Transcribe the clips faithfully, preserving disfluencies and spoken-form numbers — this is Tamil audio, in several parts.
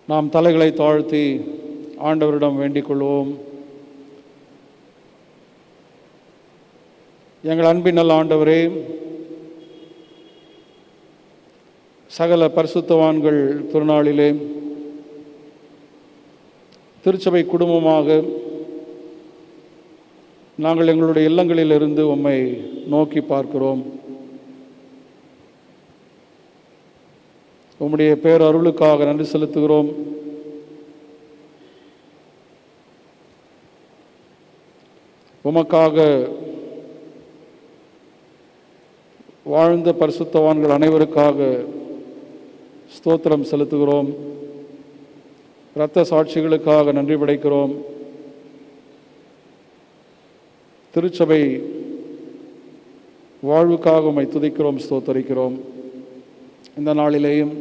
நாம் தலைகளை தாழ்த்தி ஆண்டவரிடம் வேண்டிக் கொள்வோம். எங்கள் அன்பின் நல்ல ஆண்டவரே, சகல பரிசுத்தவான்கள் திருநாளிலே திருச்சபை குடும்பமாக நாங்கள் எங்களுடைய இல்லங்களிலிருந்து உம்மை நோக்கி பார்க்கிறோம். உம்முடைய பேரருளுக்காக நன்றி செலுத்துகிறோம். உமக்காக வாழ்ந்த பரிசுத்தவான்கள் அனைவருக்காக ஸ்தோத்திரம் செலுத்துகிறோம். இரத்த சாட்சிகளுக்காக நன்றி படைக்கிறோம். திருச்சபை வாழ்வுக்காக உம்மை துதிக்கிறோம், ஸ்தோத்தரிக்கிறோம். இந்த நாளிலேயும்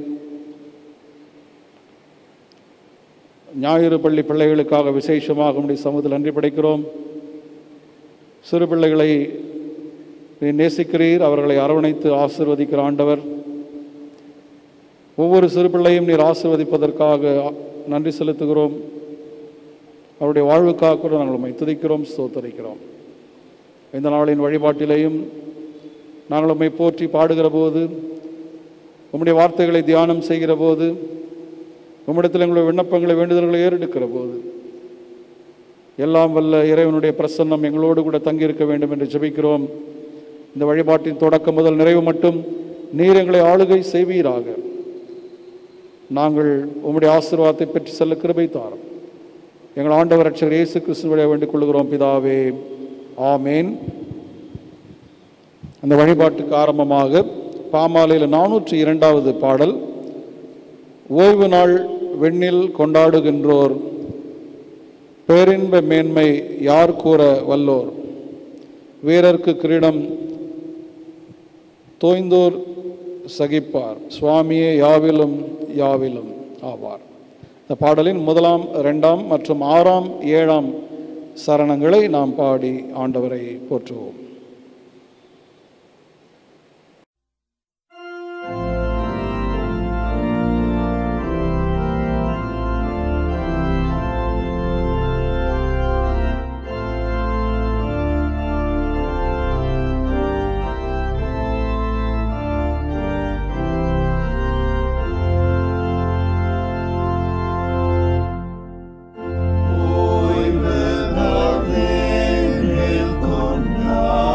ஞாயிறு பள்ளி பிள்ளைகளுக்காக விசேஷமாக உம்முடைய சமூகத்தில் நன்றி படைக்கிறோம். சிறு பிள்ளைகளை நீ நேசிக்கிறீர், அவர்களை அரவணைத்து ஆசீர்வதிக்கிற ஆண்டவர். ஒவ்வொரு சிறு பிள்ளையும் நீர் ஆசீர்வதிப்பதற்காக நன்றி செலுத்துகிறோம். அவருடைய வாழ்வுக்காக கூட நாங்கள் உம்மை துதிக்கிறோம், ஸ்தோத்தரிக்கிறோம். இந்த நாளின் வழிபாட்டிலேயும் நாங்கள் உம்மை போற்றி பாடுகிற போது, உம்முடைய வார்த்தைகளை தியானம் செய்கிற போது, உம்மிடத்தில் எங்களுடைய விண்ணப்பங்களை வேண்டுதல்களை ஏறெடுக்கிற போது, எல்லாம் வல்ல இறைவனுடைய பிரசன்னம் எங்களோடு கூட தங்கியிருக்க வேண்டும் என்று ஜெபிக்கிறோம். இந்த வழிபாட்டின் தொடக்கம் முதல் நிறைவு மட்டும் நீர் எங்களை ஆளுகை செய்வீராக. நாங்கள் உம்முடைய ஆசீர்வாதத்தை பெற்று செல்ல கிருபை தாரும். எங்கள் ஆண்டவர் இரட்சகர் இயேசு கிறிஸ்துவை வேண்டிக் கொள்கிறோம் பிதாவே, ஆமேன். அந்த வழிபாட்டுக்கு ஆரம்பமாக பாமாலையில் நானூற்றி இரண்டாவது பாடல், ஓய்வு நாள் வெண்ணில் கொண்டாடுகின்றோர், பேரின்ப மேன்மை யார் கூற வல்லோர், வீரர்க்கு கிரீடம் தோய்ந்தோர் சகிப்பார், சுவாமியே யாவிலும் யாவிலும் ஆவார். இந்த பாடலின் முதலாம், இரண்டாம் மற்றும் ஆறாம் ஏழாம் சரணங்களை நாம் பாடி ஆண்டவரை போற்றுவோம். Oy, ven a ver el condado.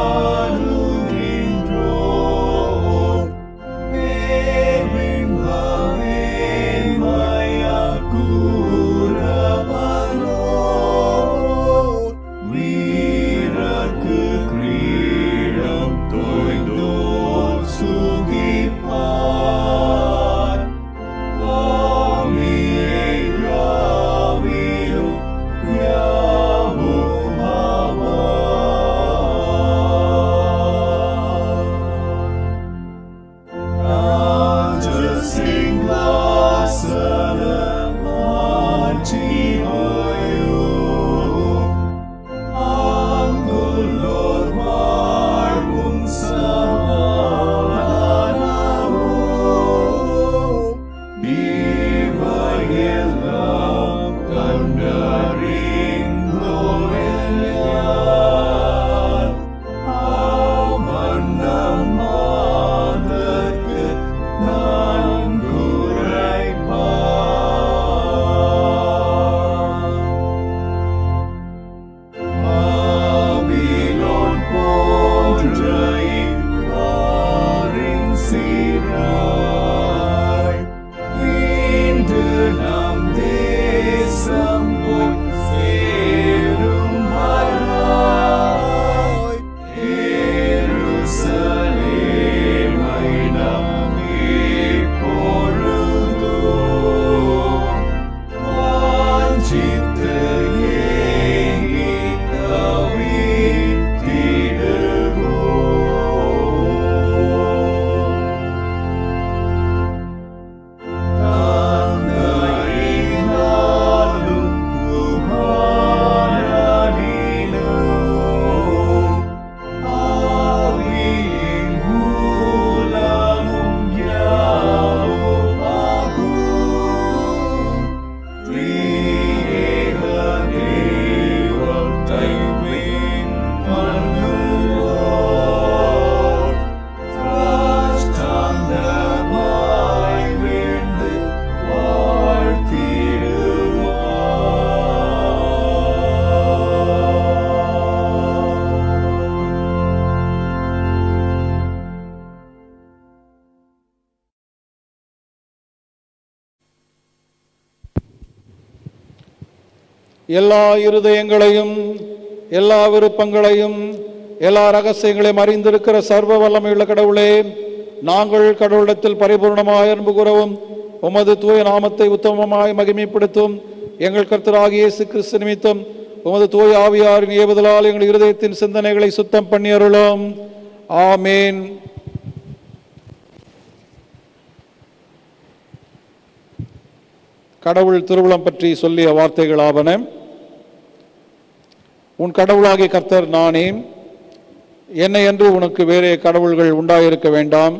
எல்லா இருதயங்களையும் எல்லா விருப்பங்களையும் எல்லா ரகசியங்களையும் அறிந்திருக்கிற சர்வ வல்லமையுள்ள கடவுளே, நாங்கள் கடவுளிடத்தில் பரிபூர்ணமாய் அன்பு கூறவும் உமது தூய நாமத்தை உத்தமமாய் மகிமைப்படுத்தும் எங்கள் கர்த்தராகிய இயேசு கிறிஸ்து நிமித்தம் உமது தூய ஆவியாரின் ஏவுதலால் எங்கள் இருதயத்தின் சிந்தனைகளை சுத்தம் பண்ணி அருளும். ஆமேன். கடவுள் திருவுளம் பற்றி சொல்லிய வார்த்தைகளாவன. உன் கடவுளாகிய கர்த்தர் நானே, என்னை என்று உனக்கு வேறே கடவுள்கள் உண்டாயிருக்க வேண்டாம்.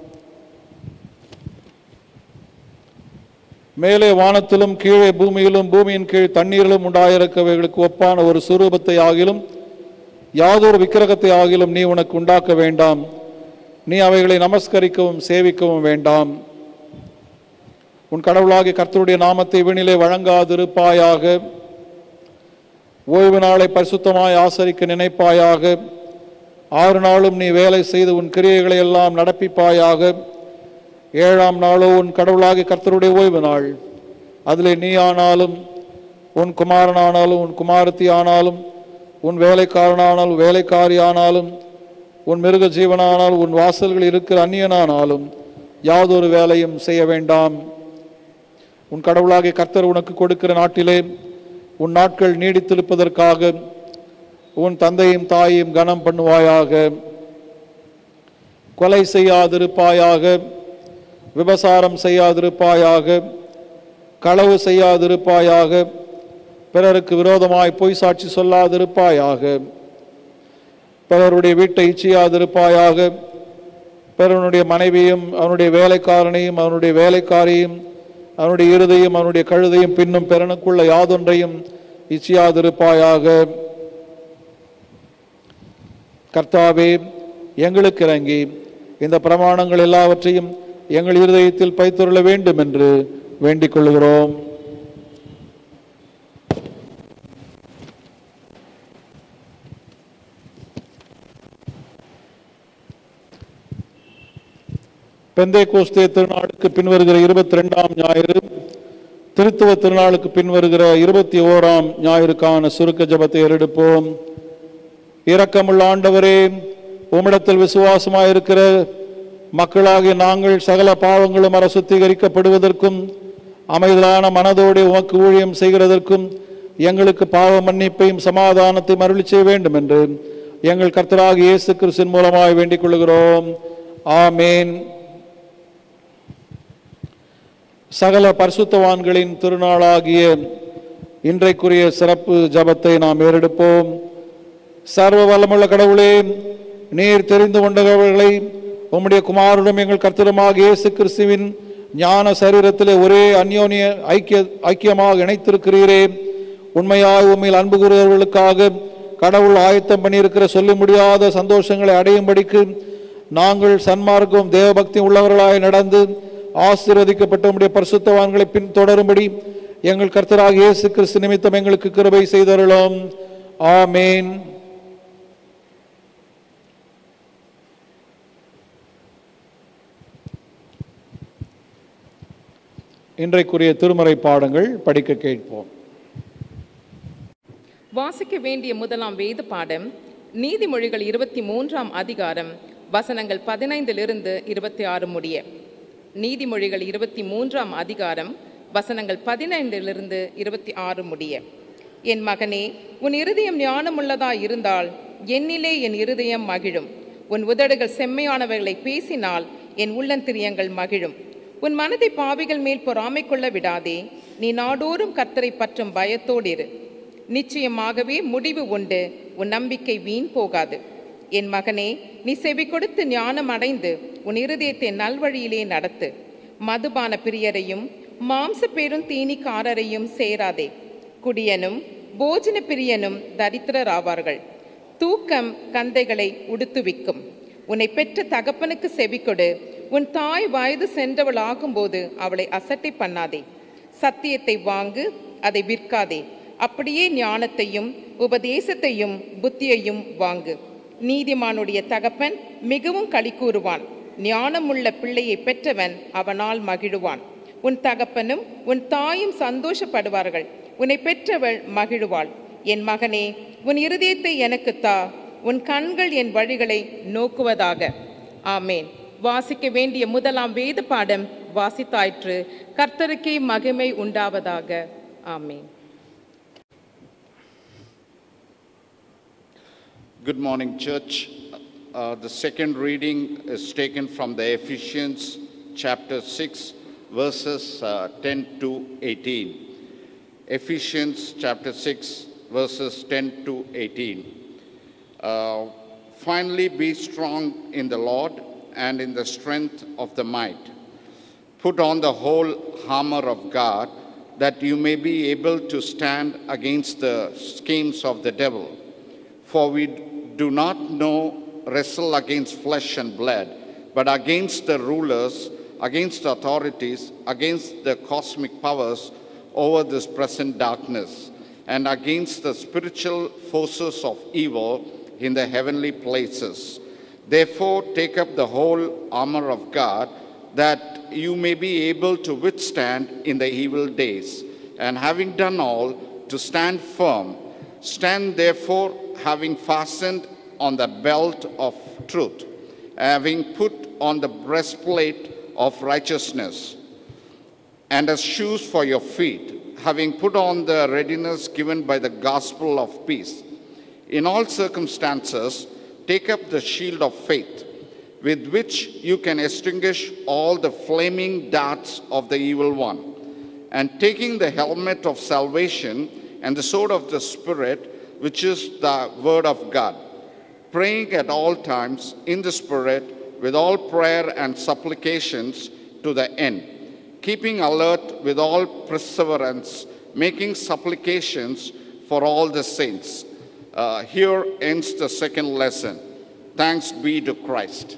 மேலே வானத்திலும் கீழே பூமியிலும் பூமியின் கீழ் தண்ணீரிலும் உண்டாயிருக்கவைகளுக்கு ஒப்பான ஒரு சுரூபத்தை ஆகிலும் யாதொரு விக்கிரகத்தை ஆகிலும் நீ உனக்கு உண்டாக்க வேண்டாம். நீ அவைகளை நமஸ்கரிக்கவும் சேவிக்கவும் வேண்டாம். உன் கடவுளாகிய கர்த்தருடைய நாமத்தை வீணிலே வழங்காதிருப்பாயாக. ஓய்வு நாளை பரிசுத்தமாய் ஆசரிக்க நினைப்பாயாக. ஆறு நாளும் நீ வேலை செய்து உன் கிரியைகளை எல்லாம் நடப்பிப்பாயாக. ஏழாம் நாளோ உன் கடவுளாகிய கர்த்தருடைய ஓய்வு நாள். அதிலே நீ ஆனாலும் உன் குமாரனானாலும் உன் குமாரத்தி ஆனாலும் உன் வேலைக்காரனானாலும் வேலைக்காரி ஆனாலும் உன் மிருக ஜீவனானாலும் உன் வாசல்கள் இருக்கிற அந்நியனானாலும் யாதொரு வேலையும் செய்ய வேண்டாம். உன் கடவுளாகிய கர்த்தர் உனக்கு கொடுக்கிற நாட்டிலே உன் நாட்கள் நீடித்திருப்பதற்காக உன் தந்தையும் தாயையும் கனம் பண்ணுவாயாக. கொலை செய்யாதிருப்பாயாக. விபசாரம் செய்யாதிருப்பாயாக. களவு செய்யாதிருப்பாயாக. பிறருக்கு விரோதமாய் பொய் சாட்சி சொல்லாதிருப்பாயாக. பிறருடைய வீட்டை இச்சியாதிருப்பாயாக. பிறனுடைய மனைவியும் அவனுடைய வேலைக்காரனையும் அவனுடைய வேலைக்காரியும் அவனுடைய இருதையும் அவனுடைய கழுதையும் பின்னும் பிறனுக்குள்ள யாதொன்றையும் இச்சியாதிருப்பாயாக. கர்த்தாவே, எங்களுக்கு இறங்கி இந்த பிரமாணங்கள் எல்லாவற்றையும் எங்கள் இருதயத்தில் பைத்துள்ள வேண்டும் என்று வேண்டிக் கொள்கிறோம். பெந்தேகோஸ்தே திருநாளுக்கு பின்வருகிற இருபத்தி ரெண்டாம் ஞாயிறு, திருத்துவ திருநாளுக்கு பின்வருகிற இருபத்தி ஓராம் ஞாயிறுக்கான சுருக்க ஜெபத்தை ஏறெடுப்போம். இரக்கமுள்ள ஆண்டவரே, உம்மிடத்தில் விசுவாசமாயிருக்கிற மக்களாகிய நாங்கள் சகல பாவங்களும் அற சுத்திகரிக்கப்படுவதற்கும் அமைதலான மனதோடு உமக்கு ஊழியம் செய்கிறதற்கும் எங்களுக்கு பாவ மன்னிப்பையும் சமாதானத்தையும் அருளி செய்ய வேண்டும் என்று எங்கள் கர்த்தராகிய இயேசு கிறிஸ்துவின் மூலமாய் வேண்டிக் கொள்கிறோம். ஆமேன். சகல பரிசுத்தவான்களின் திருநாளாகிய இன்றைக்குரிய சிறப்பு ஜபத்தை நாம் ஏறெடுப்போம். சர்வ வல்லமுள்ள கடவுளே, நீர் தெரிந்து கொண்டவர்களை உம்முடைய குமாரனும் எங்கள் கர்த்தருமாகிய இயேசு கிறிஸ்துவின் ஞான சரீரத்திலே ஒரே அந்யோன்ய ஐக்கிய ஐக்கியமாக இணைத்திருக்கிறீரே. உண்மையாய் உண்மையில் அன்பு கூறுகிறவர்களுக்காக கடவுள் ஆயத்தம் பண்ணியிருக்கிற சொல்ல முடியாத சந்தோஷங்களை அடையும்படிக்கு நாங்கள் சன்மார்க்கம் தேவபக்தி உள்ளவர்களாய் நடந்து ஆசீர்வதிக்கப்பட்ட உம்முடைய பரிசுத்தவான்களை பின்தொடரும்படி எங்கள் கர்த்தராகிய இயேசு கிறிஸ்து நிமித்தம் எங்களுக்கு கிருபை செய்தருளும். ஆமேன். இன்றைக்குரிய திருமறை பாடங்கள் படிக்க கேட்போம். வாசிக்க வேண்டிய முதலாம் வேத பாடம் நீதிமொழிகள் இருபத்தி மூன்றாம் அதிகாரம் வசனங்கள் பதினைந்திலிருந்து இருபத்தி ஆறு முடிய. நீதிமொழிகள் இருபத்தி மூன்றாம் அதிகாரம் வசனங்கள் பதினைந்திலிருந்து இருபத்தி ஆறு முடிய. என் மகனே, உன் இருதயம் ஞானமுள்ளதாய் இருந்தால் என்னிலே என் இருதயம் மகிழும். உன் உதடுகள் செம்மையானவர்களை பேசினால் என் உள்ளந்திரியங்கள் மகிழும். உன் மனதை பாவிகள் மேல் பொறாமை கொள்ள விடாதே. நீ நாடோறும் கர்த்தரை பற்றும் பயத்தோடு இரு. நிச்சயமாகவே முடிவு உண்டு. உன் நம்பிக்கை வீண் போகாது. என் மகனே, நீ செவி கொடுத்து ஞானம் அடைந்து உன் இருதயத்தை நல்வழியிலே நடத்து. மதுபான பிரியரையும் மாம்ச பெரும் தீனிக்காரரையும் சேராதே. குடியனும் போஜன பிரியனும் தரித்திரராவார்கள். தூக்கம் கந்தைகளை உடுத்துவிக்கும். உன்னை பெற்ற தகப்பனுக்கு செவிக்கொடு. உன் தாய் வயது சென்றவள் ஆகும்போது அவளை அசட்டை பண்ணாதே. சத்தியத்தை வாங்கு, அதை விற்காதே. அப்படியே ஞானத்தையும் உபதேசத்தையும் புத்தியையும் வாங்கு. நீதிமானுடைய தகப்பன் மிகவும் களி கூறுவான். ஞானமுள்ள பிள்ளையை பெற்றவன் அவனால் மகிழுவான். உன் தகப்பனும் உன் தாயும் சந்தோஷப்படுவார்கள். உன்னை பெற்றவள் மகிழுவாள். என் மகனே, உன் இருதயத்தை எனக்கு தா, உன் கண்கள் என் வழிகளை நோக்குவதாக. ஆமேன். வாசிக்க வேண்டிய முதலாம் வேத பாடம் வாசித்தாயிற்று. கர்த்தருக்கே மகிமை உண்டாவதாக. ஆமேன். Good morning, church. Uh, the second reading is taken from the Ephesians chapter six, verses uh, ten to eighteen. Ephesians chapter six, verses ten to eighteen. Uh, Finally, be strong in the Lord and in the strength of the might. Put on the whole armor of God, that you may be able to stand against the schemes of the devil. For we do not know wrestle against flesh and blood, but against the rulers, against the authorities, against the cosmic powers over this present darkness, and against the spiritual forces of evil in the heavenly places. Therefore, take up the whole armor of God, that you may be able to withstand in the evil days, and having done all, to stand firm. Stand therefore, having fastened on the belt of truth, having put on the breastplate of righteousness, and as shoes for your feet, having put on the readiness given by the gospel of peace. In all circumstances, take up the shield of faith, with which you can extinguish all the flaming darts of the evil one, and taking the helmet of salvation and the sword of the Spirit, which is the word of God, praying at all times in the Spirit with all prayer and supplications to the end, keeping alert with all perseverance, making supplications for all the saints. Uh, here ends the second lesson. Thanks be to Christ.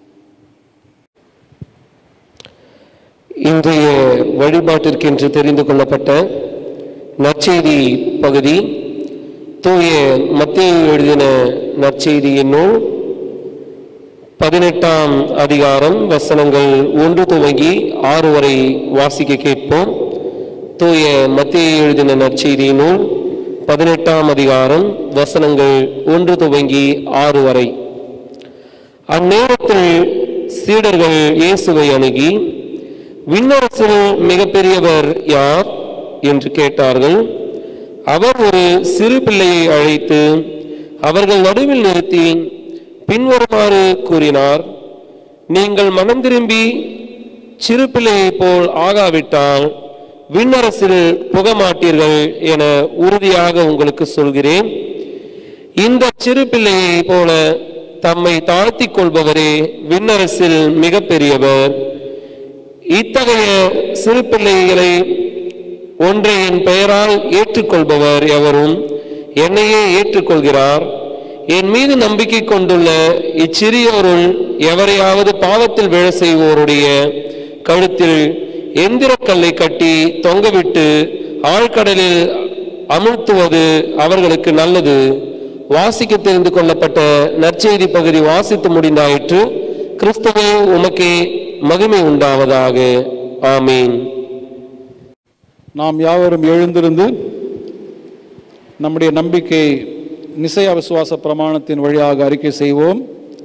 இன்றைய வழிபாட்டிற்கென்று தெரிந்து கொள்ளப்பட்ட நற்செய்தி பகுதி தூய மத்தேயு எழுதின நற்செய்தியின் நூல் பதினெட்டாம் அதிகாரம் வசனங்கள் ஒன்று துவங்கி ஆறு வரை வாசிக்க கேட்போம். தூய மத்தேயு எழுதின நற்செய்தியின் நூல் பதினெட்டாம் அதிகாரம் வசனங்கள் ஒன்று துவங்கி ஆறு வரை. அந்நேரத்தில் சீடர்கள் இயேசுவை அணுகி, விண்ணரசில் மிகப்பெரியவர் யார் என்று கேட்டார்கள். அவர் ஒரு சிறு பிள்ளையை அழைத்து அவர்கள் நடுவில் நிறுத்தி பின்வருமாறு கூறினார்: நீங்கள் மனம் திரும்பி சிறு பிள்ளையை போல் ஆகாவிட்டால் விண்ணரசில் புகமாட்டீர்கள் என உறுதியாக உங்களுக்கு சொல்கிறேன். இந்த சிறு பிள்ளையை போல தம்மை தாழ்த்திக் கொள்பவரே விண்ணரசில் மிக பெரியவர். இத்தகைய சிறு பிள்ளைகளை ஒன்றை என் பெயரால் ஏற்றுக்கொள்பவர் எவரும் என்னையே ஏற்றுக்கொள்கிறார். என் மீது நம்பிக்கை கொண்டுள்ள இச்சிறியோருள் எவரையாவது பாவத்தில் விழ செய்வோருடைய கழுத்தில் எந்திரக்கல்லை கட்டி தொங்கவிட்டு ஆழ்கடலில் அமிழ்த்துவது அவர்களுக்கு நல்லது. வாசிக்க தெரிந்து கொள்ளப்பட்ட நற்செய்தி பகுதி வாசித்து முடிந்தாயிற்று. கிறிஸ்துவே உமக்கே மகிமை உண்டாவதாக. ஆமீன். நாம் யாவரும் எழுந்திருந்து நம்முடைய நம்பிக்கை நிசைய விசுவாச பிரமாணத்தின் வழியாக அறிக்கை செய்வோம்.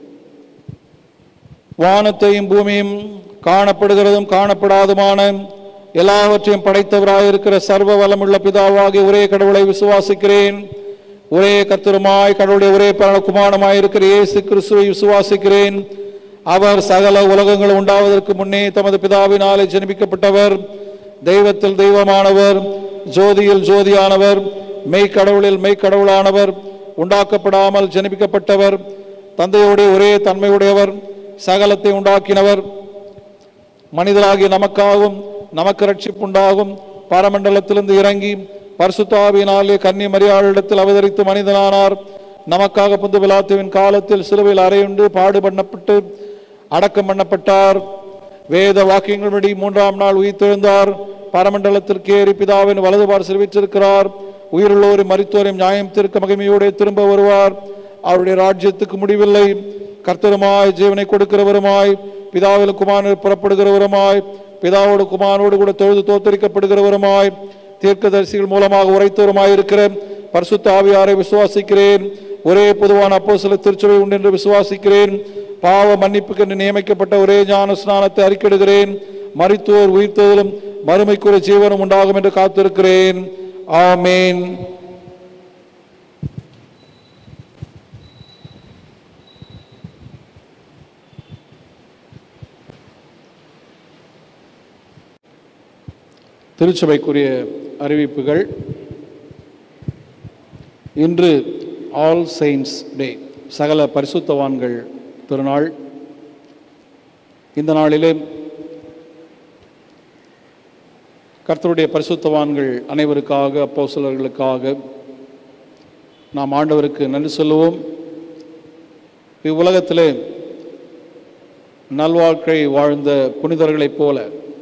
வானத்தையும் பூமியும் காணப்படுகிறதும் காணப்படாதுமான எல்லாவற்றையும் படைத்தவராயிருக்கிற சர்வ வல்லமுள்ள பிதாவாகிய ஒரே கடவுளை விசுவாசிக்கிறேன். ஒரே கர்த்தருமாய் கடவுளுடைய ஒரே குமாரமாயிருக்கிற இயேசு கிறிஸ்துவை விசுவாசிக்கிறேன். அவர் சகல உலகங்கள் உண்டாவதற்கு முன்னே தமது பிதாவினாலே ஜெனிப்பிக்கப்பட்டவர், தெய்வத்தில் தெய்வமானவர், ஜோதியில் ஜோதியானவர், மெய்க்கடவுளில் மெய்க்கடவுளானவர், உண்டாக்கப்படாமல் ஜெனிப்பிக்கப்பட்டவர், தந்தையுடைய ஒரே தன்மையுடையவர், சகலத்தை உண்டாக்கினவர், மனிதராகிய நமக்காகவும் நமக்கு ரட்சிப்புண்டாகும் பரமண்டலத்திலிருந்து இறங்கி பரிசுத்த ஆவியினாலே கன்னி மரியாளிடத்தில் அவதரித்து மனிதனானார். நமக்காக புந்து பிலாத்துவின் காலத்தில் சிலுவையில் அறையுண்டு பாடு பண்ணப்பட்டு அடக்கம் பண்ணப்பட்டார். வேத வாக்கியங்களின்படி மூன்றாம் நாள் உயிர்த்தெழுந்தார். பரமண்டலத்திற்கு ஏறி பிதாவின் வலது பார்சல் வீற்றிருக்கிறார். உயிருள்ளோரையும் மரித்தோரையும் நியாயம் தீர்க்க மகிமையோடு திரும்ப வருவார். அவருடைய ராஜ்யத்துக்கு முடிவில்லை. கர்த்தருமாய் ஜீவனை கொடுக்கிறவருமாய் பிதாவில் குமாரன் புறப்படுகிறவருமாய் பிதாவோடு குமாரோடு கூட தொழுது தோத்தரிக்கப்படுகிறவருமாய் தீர்க்கதரிசிகள் மூலமாக உரைத்தவருமாயிருக்கிற பரிசுத்த ஆவியாரை விசுவாசிக்கிறேன். ஒரே பொதுவான அப்போஸ்தலர் திருச்சபை உண்டு என்று விசுவாசிக்கிறேன். பாவ மன்னிப்புக்கு நியமிக்கப்பட்ட ஒரே ஞான ஸ்நானத்தை அறிக்கையிடுகிறேன். மரித்தோர் உயிர்த்தெழுதலும் மறுமைக்குரிய ஜீவனும் உண்டாகும் என்று காத்திருக்கிறேன். ஆமேன். திருச்சபைக்குரிய அறிவிப்புகள். இன்று ஆல் செயின்ட்ஸ் டே, சகல பரிசுத்தவான்கள் திருநாள். இந்த நாளிலே கர்த்தருடைய பரிசுத்தவான்கள் அனைவருக்காக, அப்போஸ்தலர்களுக்காக நாம் ஆண்டவருக்கு நன்றி சொல்லுவோம். இவ்வுலகத்திலே நல்வாழ்க்கை வாழ்ந்த புனிதர்களைப் போல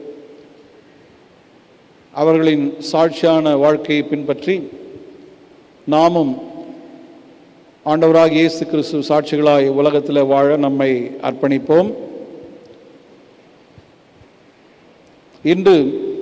அவர்களின் சாட்சியான வாழ்க்கையை பின்பற்றி நாமும் ஆண்டவராகிய இயேசு கிறிஸ்து சாட்சிகளாய் உலகத்தில் வாழ நம்மை அர்ப்பணிப்போம். இன்று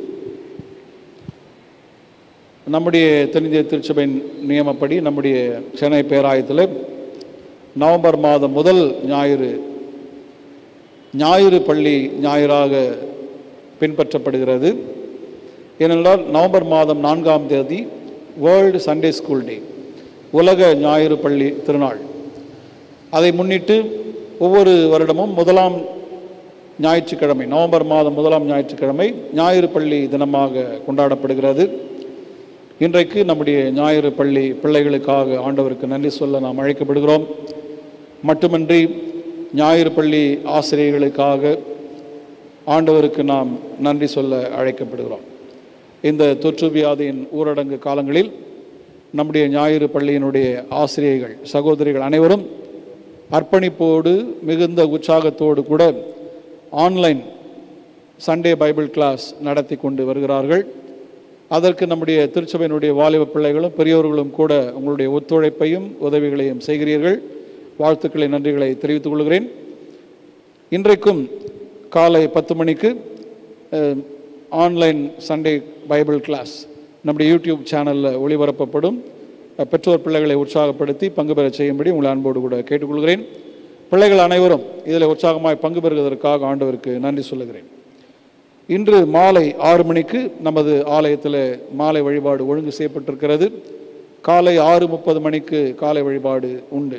நம்முடைய தென்னிந்திய திருச்சபையின் நியமப்படி நம்முடைய சென்னை பேராயத்தில் நவம்பர் மாதம் முதல் ஞாயிறு ஞாயிறு பள்ளி ஞாயிறாக பின்பற்றப்படுகிறது. ஏனென்றால் நவம்பர் மாதம் நான்காம் தேதி வேர்ல்டு சண்டே ஸ்கூல் டே, உலக ஞாயிறு பள்ளி திருநாள். அதை முன்னிட்டு ஒவ்வொரு வருடமும் முதலாம் ஞாயிற்றுக்கிழமை, நவம்பர் மாதம் முதலாம் ஞாயிற்றுக்கிழமை ஞாயிறு பள்ளி தினமாக கொண்டாடப்படுகிறது. இன்றைக்கு நம்முடைய ஞாயிறு பள்ளி பிள்ளைகளுக்காக ஆண்டவருக்கு நன்றி சொல்ல நாம் அழைக்கப்படுகிறோம். மட்டுமின்றி ஞாயிறு பள்ளி ஆசிரியர்களுக்காக ஆண்டவருக்கு நாம் நன்றி சொல்ல அழைக்கப்படுகிறோம். இந்த தொற்று வியாதியின் ஊரடங்கு காலங்களில் நம்முடைய ஞாயிறு பள்ளியினுடைய ஆசிரியர்கள், சகோதரிகள் அனைவரும் அர்ப்பணிப்போடு மிகுந்த உற்சாகத்தோடு கூட ஆன்லைன் சண்டே பைபிள் கிளாஸ் நடத்தி கொண்டு வருகிறார்கள். அதற்கு நம்முடைய திருச்சபையினுடைய வாலிப பிள்ளைகளும் பெரியோர்களும் கூட உங்களுடைய ஒத்துழைப்பையும் உதவிகளையும் செய்கிறீர்கள். வாழ்த்துக்களை, நன்றிகளை தெரிவித்துக் கொள்கிறேன். இன்றைக்கும் காலை பத்து மணிக்கு ஆன்லைன் சண்டே பைபிள் கிளாஸ் நம்முடைய யூடியூப் சேனலில் ஒளிபரப்பப்படும். பெற்றோர் பிள்ளைகளை உற்சாகப்படுத்தி பங்கு பெற செய்யும்படி உங்களை அன்போடு கூட கேட்டுக்கொள்கிறேன். பிள்ளைகள் அனைவரும் இதில் உற்சாகமாய் பங்கு பெறுவதற்காக ஆண்டவருக்கு நன்றி சொல்லுகிறேன். இன்று மாலை ஆறு மணிக்கு நமது ஆலயத்தில் மாலை வழிபாடு ஒழுங்கு செய்யப்பட்டிருக்கிறது. காலை ஆறு முப்பது மணிக்கு காலை வழிபாடு உண்டு.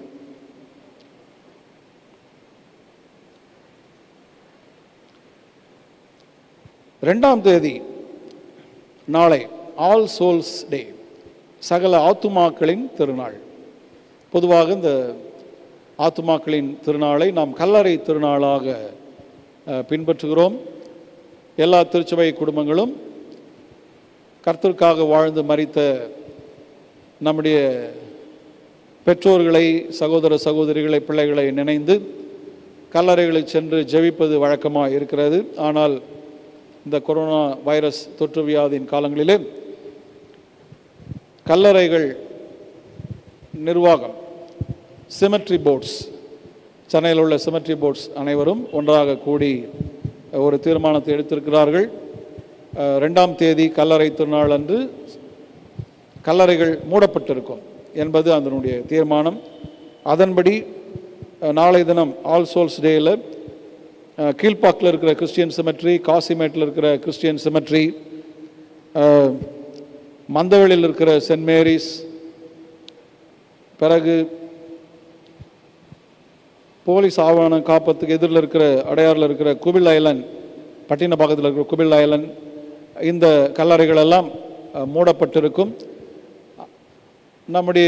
ரெண்டாம் தேதி நாளை ஆல் சோல்ஸ் டே, சகல ஆத்துமாக்களின் திருநாள். பொதுவாக இந்த ஆத்துமாக்களின் திருநாளை நாம் கல்லறை திருநாளாக பின்பற்றுகிறோம். எல்லா திருச்சபை குடும்பங்களும் கர்த்தருக்காக வாழ்ந்து மரித்த நம்முடைய பெற்றோர்களை, சகோதர சகோதரிகளை, பிள்ளைகளை நினைந்து கல்லறைகளை சென்று ஜெபிப்பது வழக்கமாக இருக்கிறது. ஆனால் இந்த கொரோனா வைரஸ் தொற்று வியாதியின் காலங்களிலே கல்லறைகள் நிர்வாகம், சிமெட்ரி போர்ட்ஸ், சென்னையில் உள்ள சிமெட்ரி போர்ட்ஸ் அனைவரும் ஒன்றாக கூடி ஒரு தீர்மானத்தை எடுத்திருக்கிறார்கள். ரெண்டாம் தேதி கல்லறை திருநாள் அன்று கல்லறைகள் மூடப்பட்டிருக்கும் என்பது அதனுடைய தீர்மானம். அதன்படி நாளை தினம் ஆல் சோல்ஸ் டேயில் கீழ்பாக்கில் இருக்கிற கிறிஸ்டியன் சிமெட்ரி, காசிமேட்டில் இருக்கிற கிறிஸ்டியன் சிமெட்ரி, மந்தவெளியில் இருக்கிற சென்ட் மேரிஸ், பிறகு போலீஸ் ஆவணம் காப்பத்துக்கு எதிரில் இருக்கிற அடையாறில் இருக்கிற குபில் ஐலண்ட், பட்டினப்பாக்கத்தில் இருக்கிற குபில் ஐலண்ட், இந்த கல்லறைகள் எல்லாம் மூடப்பட்டிருக்கும். நம்முடைய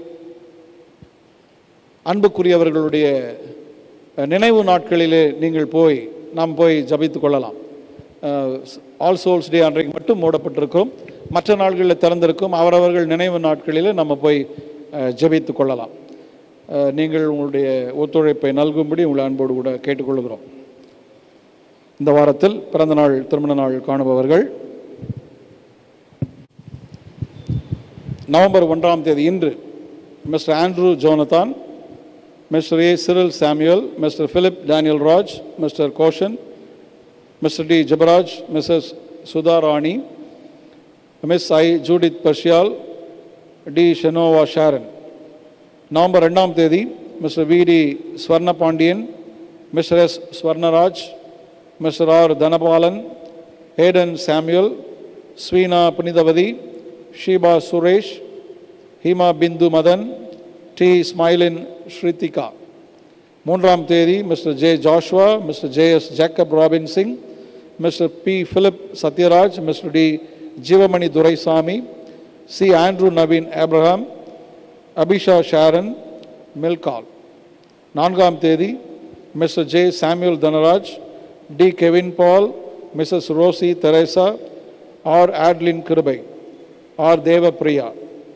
அன்புக்குரியவர்களுடைய நினைவு நாட்களிலே நீங்கள் போய் நாம் போய் ஜபித்து கொள்ளலாம். ஆல் சோல்ஸ் டே அன்றைக்கு மட்டும் மூடப்பட்டிருக்கும், மற்ற நாட்களில் திறந்திருக்கும். அவரவர்கள் நினைவு நாட்களிலே நம்ம போய் ஜபித்து கொள்ளலாம். நீங்கள் உங்களுடைய ஒத்துழைப்பை நல்கும்படி உங்களை அன்போடு கூட கேட்டுக்கொள்கிறோம். இந்த வாரத்தில் பிறந்த நாள், திருமண நாள் காணுபவர்கள் நவம்பர் ஒன்றாம் தேதி இன்று mister Andrew Jonathan, mister A Cyril Samuel, mister Philip Daniel Raj, mister Goshan, mister D Jabaraj, missus Sudha Rani, miss I Judith Parshiyal, D Shenova Sharon. November ரெண்டாம் தேதி mister V D Swarna Pandian, mister S Swarnaraj, mister R Dhanapalan, Hayden Samuel, Sweena Punithavathi, Sheeba Suresh, Heema Bindu Madan, D Smiline Shruthika. மூன்றாம் தேதி mister J Joshua, mister J S Jacob Robin Singh, mister P Philip Sathyaraj, mister D Jeevamani Duraisamy, C Andrew Naveen Abraham, Abisha Sharon Milkal. நான்காம் தேதி mister J Samuel Dhanaraj, D Kevin Paul, missus Rosy Theresa, R Adlin Kirubai, R Devapriya.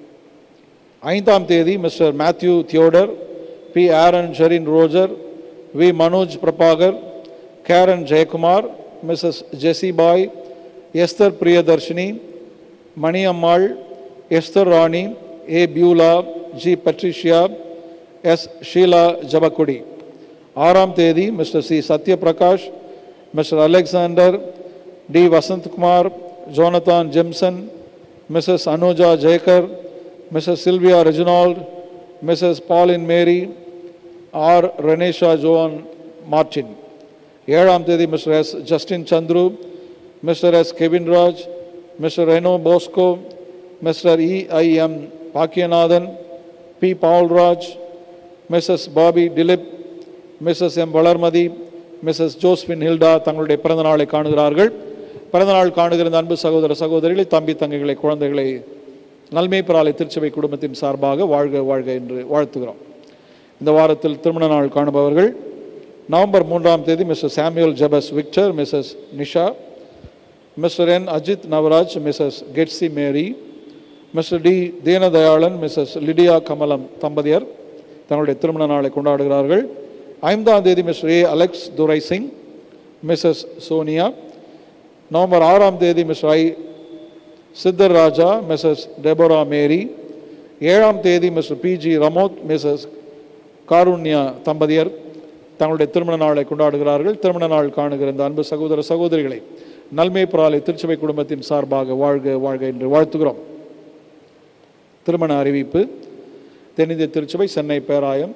ஐந்தாம் தேதி mister Matthew Theodore, P Aaron Sherin Roger, V Manoj Prabhakar, Karen Jeyakumar, missus Jessibai, Esther Priyadharshini, Maniammal, Esther Rani, A Beulah, G Patricia, S Sheela Jabakudi. ஆறாம் தேதி mister C Sathyaprakash, mister Alexander, D Vasanthkumar, Jonathan Jemson, missus Anuja Jayakar, missus Sylvia Reginald, missus Pauline Mary, R Renesha Joan Martin. ஏழாம் தேதி mister S Justin Chandru, mister S Kevinraj, mister Reno Bosco, mister E I M Bakkiyanathan, P Paulraj, missus Bobby Dilip, missus M Valarmathi, missus Josephine Hilda தங்களுடைய பிறந்த நாளை காணுகிறார்கள். பிறந்தநாள் காணுகிற அன்பு சகோதர சகோதரிகளை, தம்பி தங்கைகளை, குழந்தைகளை நல்மேய்ப்பராலை திருச்சபை குடும்பத்தின் சார்பாக வாழ்க வாழ்க என்று வாழ்த்துகிறோம். இந்த வாரத்தில் திருமண நாள் காணுபவர்கள்: நவம்பர் மூன்றாம் தேதி mister Samuel Jebas Victor, missus Nisha, mister N Ajith Navaraj, missus Ketsy Mary, mister D Deenadayalan, missus Lydia Kamalam தம்பதியர் தங்களுடைய திருமண நாளை கொண்டாடுகிறார்கள். ஐந்தாம் தேதி mister A Alex Durai Singh, missus Sonia. November ஆறாம் தேதி மிஸ்டர் ஐ சித்தர் ராஜா, மிஸ்ஸஸ் டெபோரா மேரி. ஏழாம் தேதி mister P G Ramoth, missus Karunya தம்பதியர் தங்களுடைய திருமண நாளை கொண்டாடுகிறார்கள். திருமண நாள் காணுகிற இந்த அன்பு சகோதர சகோதரிகளை நல்மேய்ப்பராலை திருச்சபை குடும்பத்தின் சார்பாக வாழ்க வாழ்க என்று வாழ்த்துகிறோம். திருமண அறிவிப்பு: தென்னிந்திய திருச்சபை, சென்னை பேராயம்,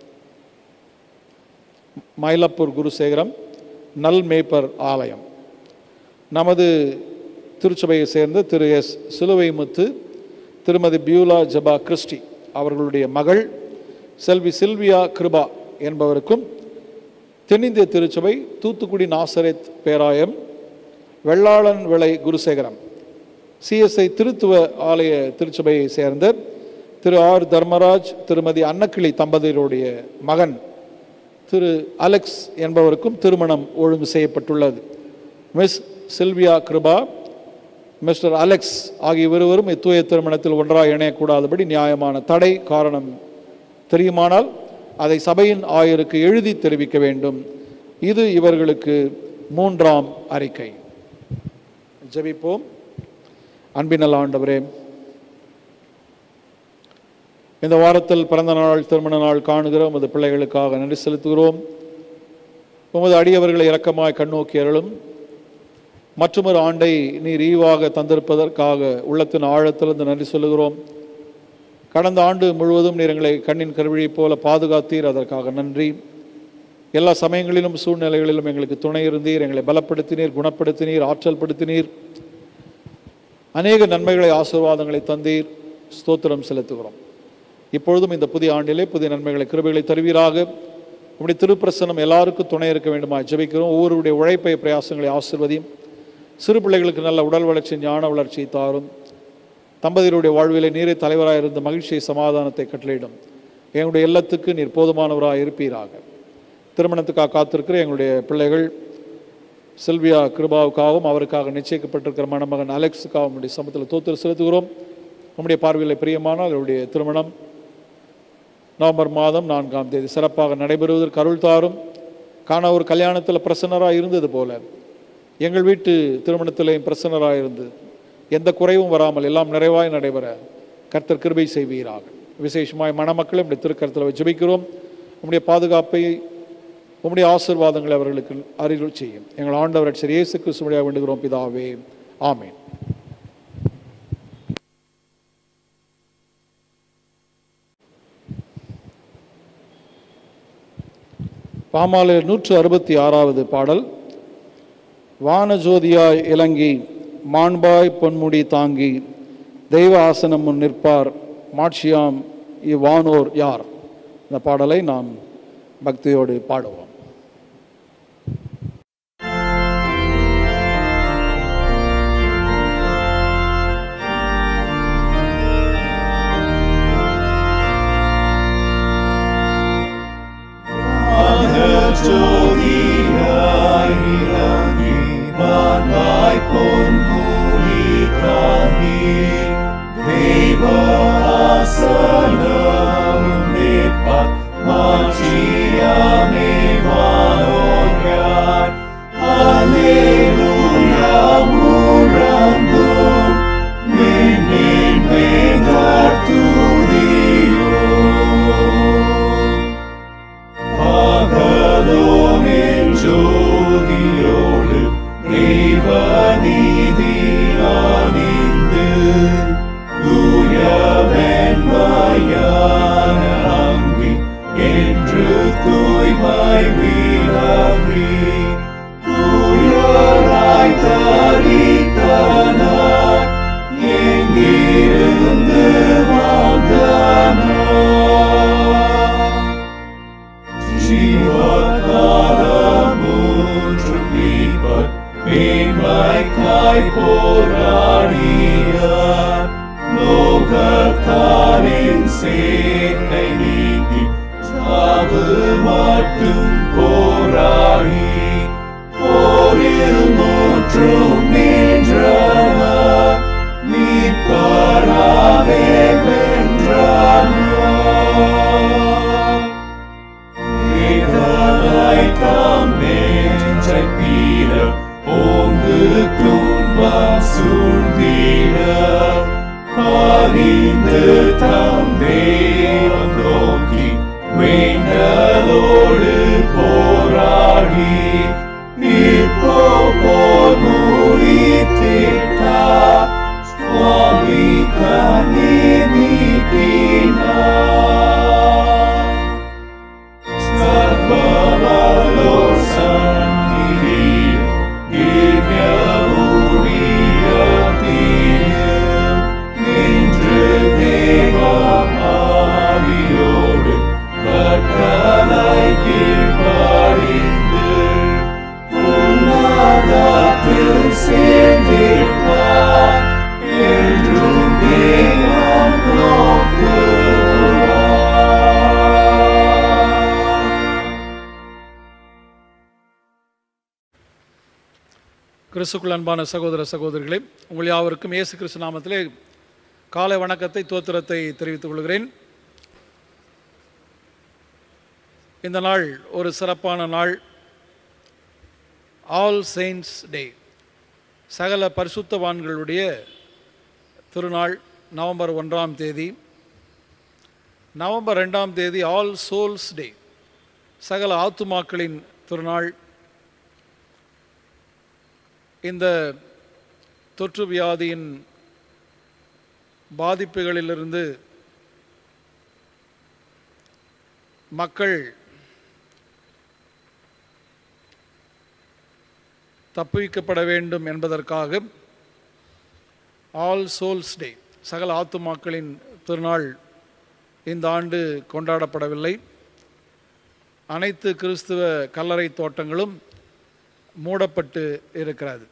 மயிலப்பூர் குருசேகரம், நல்மேய்ப்பர் ஆலயம். நமது திருச்சபையை சேர்ந்த திரு எஸ் சிலுவைமுத்து, திருமதி பியூலா ஜபா கிறிஸ்டி அவர்களுடைய மகள் செல்வி சில்வியா கிருபா என்பவருக்கும், தென்னிந்திய திருச்சபை, தூத்துக்குடி நாசரேத் பேராயம், வெள்ளாளன் விளை குருசேகரம், சிஎஸ்ஐ திருத்துவ ஆலய திருச்சபையை சேர்ந்த திரு ஆர் தர்மராஜ், திருமதி அன்னக்கிளி தம்பதியருடைய மகன் திரு அலெக்ஸ் என்பவருக்கும் திருமணம் ஒழுங்கு செய்யப்பட்டுள்ளது. Miss Sylvia Kiruba, mister Alex ஆகிய இருவரும் இத்தூய திருமணத்தில் ஒன்றாக இணையக்கூடாதபடி நியாயமான தடை காரணம் தெரியுமானால் அதை சபையின் ஆயருக்கு எழுதி தெரிவிக்க வேண்டும். இது இவர்களுக்கு மூன்றாம் அறிக்கை. ஜெபிப்போம். அன்பினல் ஆண்டவரே, இந்த வாரத்தில் பிறந்த நாள், திருமண நாள் காணுகிறோம் உமது பிள்ளைகளுக்காக நன்றி செலுத்துகிறோம். உமது அடியவர்களை இரக்கமாய் கண்ணோக்கி அருளும். மற்றொரு ஆண்டை நீர் ஈவாக தந்திருப்பதற்காக உள்ளத்தின் ஆழத்திலிருந்து நன்றி சொல்லுகிறோம். கடந்த ஆண்டு முழுவதும் நீர் எங்களை கண்ணின் கருவிழி போல பாதுகாத்தீர், அதற்காக நன்றி. எல்லா சமயங்களிலும் சூழ்நிலைகளிலும் எங்களுக்கு துணை இருந்தீர், எங்களை பலப்படுத்தினீர், குணப்படுத்தினீர், ஆற்றல் படுத்தினீர். அநேக நன்மைகளை, ஆசீர்வாதங்களை தந்தீர். ஸ்தோத்திரம் செலுத்துகிறோம். இப்பொழுதும் இந்த புதிய ஆண்டிலே புதிய நன்மைகளை, கிருபைகளை தருவீராக. உம்முடைய திருப்பிரசனம் எல்லாருக்கும் துணை இருக்க வேண்டுமா ஜெபிக்கிறோம். ஒவ்வொருடைய உழைப்பை, பிரயாசங்களை ஆசீர்வதியும். சிறு பிள்ளைகளுக்கு நல்ல உடல் வளர்ச்சி, ஞான வளர்ச்சியை தாரும். தம்பதியருடைய வாழ்விலே நீரே தலைவராக இருந்த மகிழ்ச்சியை, சமாதானத்தை கட்டளையிடும். எங்களுடைய இல்லத்துக்கு நீர் போதுமானவராக இருப்பீராக. திருமணத்துக்காக காத்திருக்கிற எங்களுடைய பிள்ளைகள் சில்வியா கிருபாவுக்காகவும் அவருக்காக நிச்சயிக்கப்பட்டிருக்கிற மணமகன் அலெக்ஸுக்காகவும் நம்முடைய சமூகத்தில் தோத்திர செலுத்துகிறோம். நம்முடைய பார்வையில் பிரியமானால் அவருடைய திருமணம் நவம்பர் மாதம் நான்காம் தேதி சிறப்பாக நடைபெறுவதற்கு அருள் தாரும். காண ஒரு கல்யாணத்தில் பிரசன்னராக இருந்தது போல எங்கள் வீட்டு திருமணத்திலேயும் பிரசன்னராக இருந்து எந்த குறைவும் வராமல் எல்லாம் நிறைவாய் நடைபெற கர்த்தர் கிருபை செய்வீராக. விசேஷமாய் மணமக்களை நம்முடைய திருக்கரத்தில் ஜெபிக்கிறோம். உம்முடைய பாதுகாப்பை, உம்முடைய ஆசீர்வாதங்களை அவர்களுக்கு அருள் செய்யும். எங்கள் ஆண்டவர் இயேசு கிறிஸ்துவின் மூலமாக வேண்டுகிறோம் பிதாவே, ஆமென். பாமாலை நூற்று அறுபத்தி ஆறாவது பாடல். வானஜோதியாய் இலங்கி மாண்பாய் பொன்முடி தாங்கி தெய்வ ஆசனம் முன் நிற்பார் மாட்சியாம் இவ்வானோர் யார். இந்த பாடலை நாம் பக்தியோடு பாடுவோம். ஜோதியாய் இலங்கி மாண்பாய் பொன்முடி தாங்கி தெய்வ ஆசனம் நிற்பார் மாட்சியாம் இவ்வானோர் யார். அல்லேலூயா முழங்கும் விண்ணின் வேந்தர் துதியோ. பகலோனின் ஜோதியோடு தெய்வ நீதி அணிந்து தூய வெண்மையான அங்கி என்று தூய்மை விளவி தூயராய் தரித்தனர் எங்கிருந்து வந்தனர். ஜீவகாலமூன்று மீட்பர் மேன்மைக்காய் போராடினார். லோகத்தாரின் சேர்க்கை நீங்கி சாவு மட்டும் போராடி போரில் மூற்றும் நின்றனர். மீட்பராவே வென்றனர். தாம் நெஞ்சை பீர ஓங்கு துன்பம் சூழ்ந்திட அறிந்து தம் தேவம் நோக்கி வேண்டலோடு போராடி இப்போ போர் முடித்திட்டார். சுவாமி கண்ணீர் நீக்கினார். கிறிஸ்துக்குள் அன்பான சகோதர சகோதரிகளே, உங்கள் யாவருக்கும் இயேசு கிறிஸ்து நாமத்திலே காலை வணக்கத்தை தோத்திரத்தை தெரிவித்துக் கொள்கிறேன். இந்த நாள் ஒரு சிறப்பான நாள். ஆல் செயின்ட்ஸ் டே, சகல பரிசுத்தவான்களுடைய திருநாள். நவம்பர் ஒன்றாம் தேதி. நவம்பர் ரெண்டாம் தேதி ஆல் சோல்ஸ் டே, சகல ஆத்துமாக்களின் திருநாள். இந்த தொற்று வியாதியின் பாதிப்புகளிலிருந்து மக்கள் தப்புவிக்கப்பட வேண்டும் என்பதற்காக ஆல் சோல்ஸ் டே, சகல ஆத்துமாக்களின் திருநாள் இந்த ஆண்டு கொண்டாடப்படவில்லை. அனைத்து கிறிஸ்துவ கல்லறை தோட்டங்களும் மூடப்பட்டு இருக்கிறது.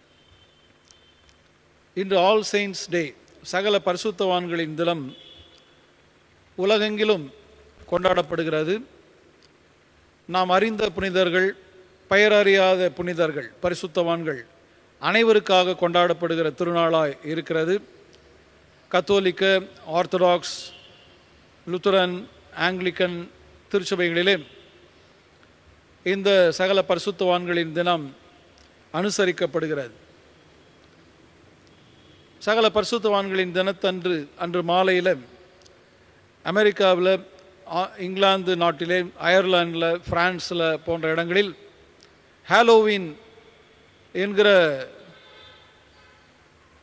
இன்று ஆல் செயின்ட்ஸ் டே, சகல பரிசுத்தவான்களின் தினம் உலகெங்கிலும் கொண்டாடப்படுகிறது. நாம் அறிந்த புனிதர்கள், பெயரறியாத புனிதர்கள், பரிசுத்தவான்கள் அனைவருக்காக கொண்டாடப்படுகிற திருநாளாய் இருக்கிறது. கத்தோலிக்க, ஆர்த்தடாக்ஸ், லுத்தரன், ஆங்கிலிக்கன் திருச்சபைகளிலே இந்த சகல பரிசுத்தவான்களின் தினம் அனுசரிக்கப்படுகிறது. சகல பரிசுத்தவான்களின் தினத்தன்று அன்று மாலையில் அமெரிக்காவில், இங்கிலாந்து நாட்டிலே, அயர்லாண்டில், பிரான்ஸில் போன்ற இடங்களில் ஹாலோவீன் என்கிற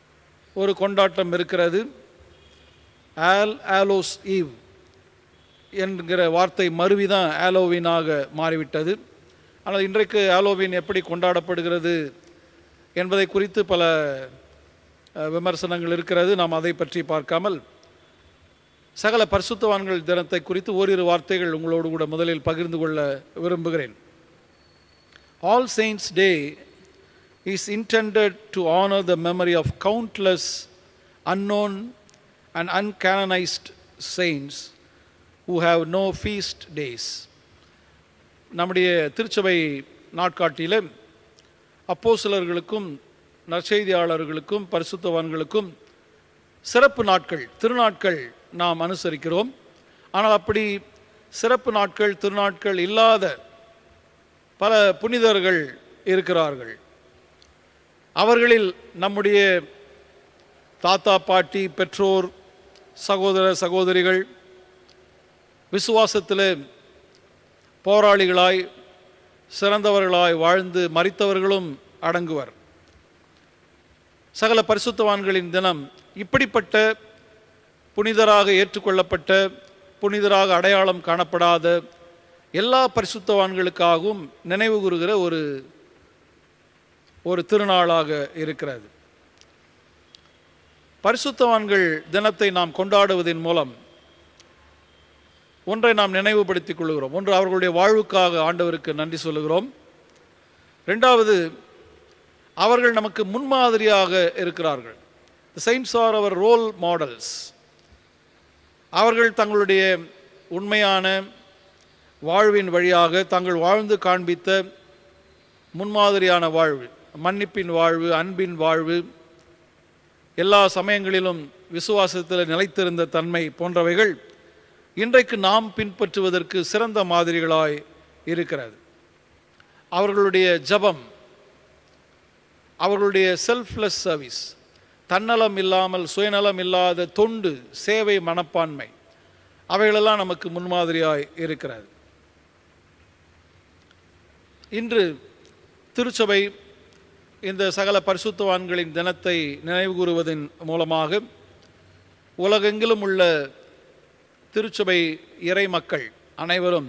ஒரு கொண்டாட்டம் இருக்கிறது. ஆல் ஆலோஸ் ஈவ் என்கிற வார்த்தை மருவி தான் ஹாலோவீனாக மாறிவிட்டது. ஆனால் இன்றைக்கு ஹாலோவீன் எப்படி கொண்டாடப்படுகிறது என்பதை குறித்து பல விமர்சனங்கள் இருக்கிறது. நாம் அதை பற்றி பார்க்காமல் சகல பரிசுத்தவான்கள் தினத்தை குறித்து ஓரிரு வார்த்தைகள் உங்களோடு கூட முதலில் பகிர்ந்து கொள்ள விரும்புகிறேன். All Saints Day is intended to honor the memory of countless unknown and uncanonized saints who have no feast days. நம்முடைய திருச்சபை நாட்காட்டியில் அப்போஸ்தலர்களுக்கும் நற்செய்தியாளர்களுக்கும் பரிசுத்தவான்களுக்கும் சிறப்பு நாட்கள், திருநாட்கள் நாம் அனுசரிக்கிறோம். ஆனால் அப்படி சிறப்பு நாட்கள், திருநாட்கள் இல்லாத பல புனிதர்கள் இருக்கிறார்கள். அவர்களில் நம்முடைய தாத்தா, பாட்டி, பெற்றோர், சகோதர சகோதரிகள், விசுவாசத்தில் போராளிகளாய் சிறந்தவர்களாய் வாழ்ந்து மரித்தவர்களும் அடங்குவர். சகல பரிசுத்தவான்களின் தினம் இப்படிப்பட்ட புனிதராக ஏற்றுக்கொள்ளப்பட்ட, புனிதராக அடையாளம் காணப்படாத எல்லா பரிசுத்தவான்களுக்காகவும் நினைவு கூறுகிற ஒரு ஒரு திருநாளாக இருக்கிறது. பரிசுத்தவான்கள் தினத்தை நாம் கொண்டாடுவதன் மூலம் ஒன்றை நாம் நினைவுபடுத்திக் கொள்கிறோம். ஒன்று, அவர்களுடைய வாழ்வுக்காக ஆண்டவருக்கு நன்றி சொல்லுகிறோம். ரெண்டாவது, அவர்கள் நமக்கு முன்மாதிரியாக இருக்கிறார்கள். The saints are our role models. அவர்கள் தங்களுடைய உண்மையான வாழ்வின் வழியாக தாங்கள் வாழ்ந்து காண்பித்த முன்மாதிரியான வாழ்வு, மன்னிப்பின் வாழ்வு, அன்பின் வாழ்வு, எல்லா சமயங்களிலும் விசுவாசத்தில் நிலைத்திருந்த தன்மை போன்றவைகள் இன்றைக்கு நாம் பின்பற்றுவதற்கு சிறந்த மாதிரிகளாய் இருக்கிறது. அவர்களுடைய ஜபம், அவர்களுடைய செல்ஃப்லெஸ் சர்வீஸ், தன்னலம் இல்லாமல் சுயநலம் இல்லாத தொண்டு, சேவை மனப்பான்மை, அவைகளெல்லாம் நமக்கு முன்மாதிரியாய் இருக்கிறது. இன்று திருச்சபை இந்த சகல பரிசுத்தவான்களின் தினத்தை நினைவு கூறுவதன் மூலமாக உலகெங்கிலும் உள்ள திருச்சபை இறை மக்கள் அனைவரும்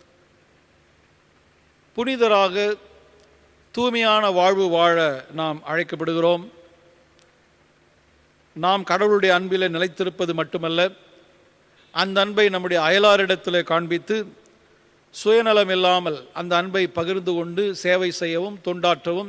புனிதராக தூய்மையான வாழ்வு வாழ நாம் அழைக்கப்படுகிறோம். நாம் கடவுளுடைய அன்பிலே நிலைத்திருப்பது மட்டுமல்ல, அந்த அன்பை நம்முடைய அயலாரிடத்தில் காண்பித்து சுயநலம் இல்லாமல் அந்த அன்பை பகிர்ந்து கொண்டு சேவை செய்யவும் தொண்டாற்றவும்,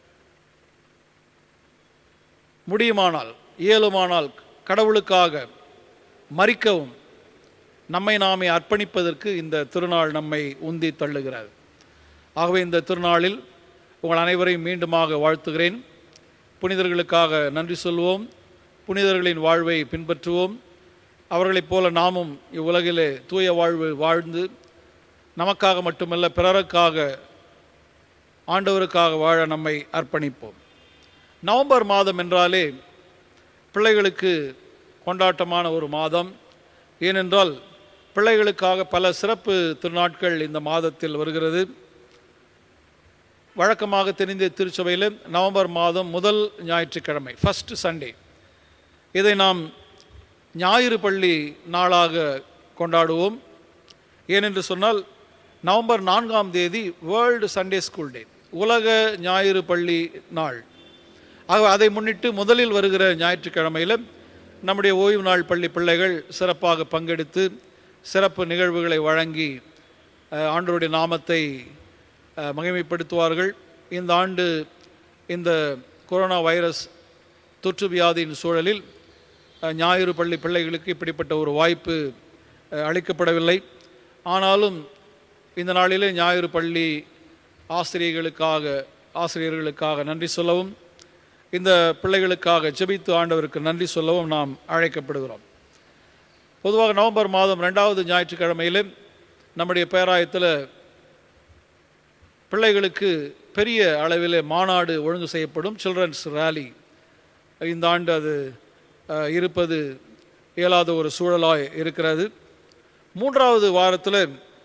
முடியுமானால் இயலுமானால் கடவுளுக்காக மரிக்கவும் நம்மை நாமே அர்ப்பணிப்பதற்கு இந்த திருநாள் நம்மை உந்தி தள்ளுகிறது. ஆகவே இந்த திருநாளில் உங்கள் அனைவரையும் மீண்டுமாக வாழ்த்துகிறேன். புனிதர்களுக்காக நன்றி சொல்வோம், புனிதர்களின் வாழ்வை பின்பற்றுவோம். அவர்களைப் போல நாமும் இவ்வுலகிலே தூய வாழ்வு வாழ்ந்து நமக்காக மட்டுமல்ல பிறருக்காக, ஆண்டவருக்காக வாழ நம்மை அர்ப்பணிப்போம். நவம்பர் மாதம் என்றாலே பிள்ளைகளுக்கு கொண்டாட்டமான ஒரு மாதம். ஏனென்றால் பிள்ளைகளுக்காக பல சிறப்பு திருநாட்கள் இந்த மாதத்தில் வருகிறது. வழக்கமாக தெரிந்த திருச்சபையில் நவம்பர் மாதம் முதல் ஞாயிற்றுக்கிழமை, ஃபஸ்ட் சண்டே, இதை நாம் ஞாயிறு பள்ளி நாளாக கொண்டாடுவோம். ஏனென்று சொன்னால் நவம்பர் நான்காம் தேதி வேர்ல்டு சண்டே ஸ்கூல் டே, உலக ஞாயிறு பள்ளி நாள். ஆக அதை முன்னிட்டு முதலில் வருகிற ஞாயிற்றுக்கிழமையில் நம்முடைய ஓய்வு நாள் பள்ளி பிள்ளைகள் சிறப்பாக பங்கெடுத்து சிறப்பு நிகழ்வுகளை வழங்கி ஆண்டவருடைய நாமத்தை மகிமைப்படுத்துவார்கள். இந்த ஆண்டு இந்த கொரோனா வைரஸ் தொற்று வியாதியின் சூழலில் ஞாயிறு பள்ளி பிள்ளைகளுக்கு இப்படிப்பட்ட ஒரு வாய்ப்பு அளிக்கப்படவில்லை. ஆனாலும் இந்த நாளிலே ஞாயிறு பள்ளி ஆசிரியர்களுக்காக ஆசிரியர்களுக்காக நன்றி சொல்லவும், இந்த பிள்ளைகளுக்காக ஜெபித்து ஆண்டவருக்கு நன்றி சொல்லவும் நாம் அழைக்கப்படுகிறோம். பொதுவாக நவம்பர் மாதம் ரெண்டாவது ஞாயிற்றுக்கிழமையில் நம்முடைய பேராயத்தில் பிள்ளைகளுக்கு பெரிய அளவில் மாநாடு ஒழுங்கு செய்யப்படும், சில்ட்ரன்ஸ் ரேலி. இந்த ஆண்டு அது இருப்பது இயலாத ஒரு சூழலாய் இருக்கிறது. மூன்றாவது வாரத்தில்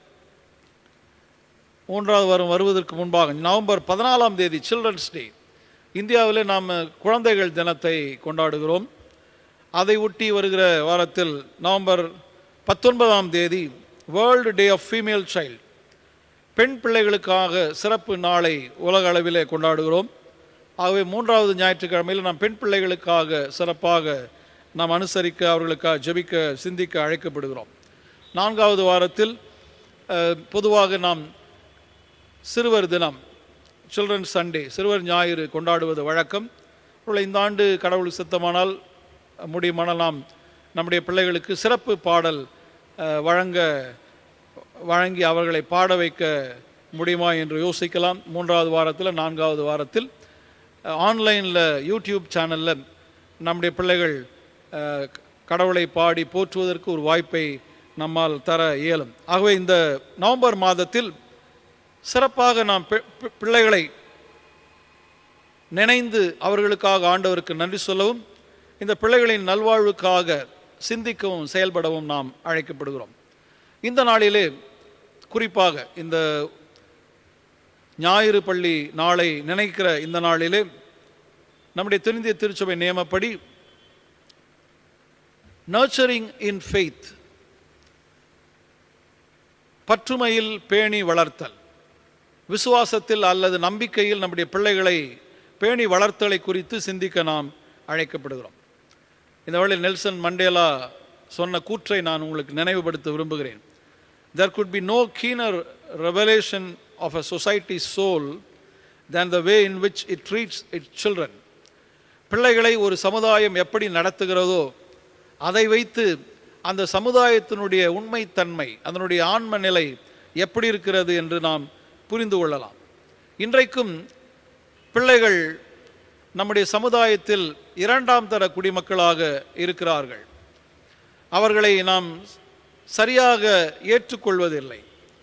மூன்றாவது வாரம் வருவதற்கு முன்பாக நவம்பர் பதினாலாம் தேதி சில்ட்ரன்ஸ் டே, இந்தியாவில் நாம் குழந்தைகள் தினத்தை கொண்டாடுகிறோம். அதை ஒட்டி வருகிற வாரத்தில் நவம்பர் பத்தொன்பதாம் தேதி world day of female child, பெண் பிள்ளைகளுக்காக சிறப்பு நாளை உலக அளவிலே கொண்டாடுகிறோம். ஆகவே மூன்றாவது ஞாயிற்றுக்கிழமையில் நாம் பெண் பிள்ளைகளுக்காக சிறப்பாக நாம் அனுசரிக்க, அவர்களுக்காக ஜெபிக்க, சிந்திக்க அழைக்கப்படுகிறோம். நான்காவது வாரத்தில் பொதுவாக நாம் சிறுவர் தினம், சில்ட்ரன் சண்டே, சிறுவர் ஞாயிறு கொண்டாடுவது வழக்கம். இந்த ஆண்டு கடவுள் சித்தமானால் முடியுமானால் நாம் நம்முடைய பிள்ளைகளுக்கு சிறப்பு பாடல் வழங்க வழங்கி அவர்களை பாட வைக்க முடியுமா என்று யோசிக்கலாம். மூன்றாவது வாரத்தில், நான்காவது வாரத்தில் ஆன்லைனில் யூடியூப் சேனலில் நம்முடைய பிள்ளைகள் கடவுளை பாடி போற்றுவதற்கு ஒரு வாய்ப்பை நம்மால் தர இயலும். ஆகவே இந்த நவம்பர் மாதத்தில் சிறப்பாக நாம் பிள்ளைகளை நினைந்து அவர்களுக்காக ஆண்டவருக்கு நன்றி சொல்லவும், இந்த பிள்ளைகளின் நல்வாழ்வுக்காக சிந்திக்கவும் செயல்படவும் நாம் அழைக்கப்படுகிறோம். இந்த நாளிலே குறிப்பாக இந்த ஞாயிறு பள்ளி நாளை நினைக்கிற இந்த நாளிலே நம்முடைய தென்னிந்திய திருச்சபை நியமப்படி நர்ச்சரிங் இன் ஃபெய்த், பற்றுமையில் பேணி வளர்த்தல், விசுவாசத்தில் அல்லது நம்பிக்கையில் நம்முடைய பிள்ளைகளை பேணி வளர்த்தலை குறித்து சிந்திக்க நாம் அழைக்கப்படுகிறோம். இந்த வேளையில் நெல்சன் மண்டேலா சொன்ன கூற்றை நான் உங்களுக்கு நினைவுபடுத்த விரும்புகிறேன். There could be no keener revelation of a society's soul than the way in which it treats its children. பிள்ளைகளை ஒரு சமுதாயம் எப்படி நடத்துகிறதோ அதை வைத்து அந்த சமுதாயத்தினுடைய உண்மைத்தன்மை, அதனுடைய ஆன்ம நிலை எப்படி இருக்கிறது என்று நாம் புரிந்து கொள்ளலாம். இன்றைக்கும் பிள்ளைகள் நம்முடைய சமுதாயத்தில் இரண்டாம் தர குடிமக்களாக இருக்கிறார்கள். அவர்களை நாம் சரியாக ஏற்றுக்கொள்வதில்லை.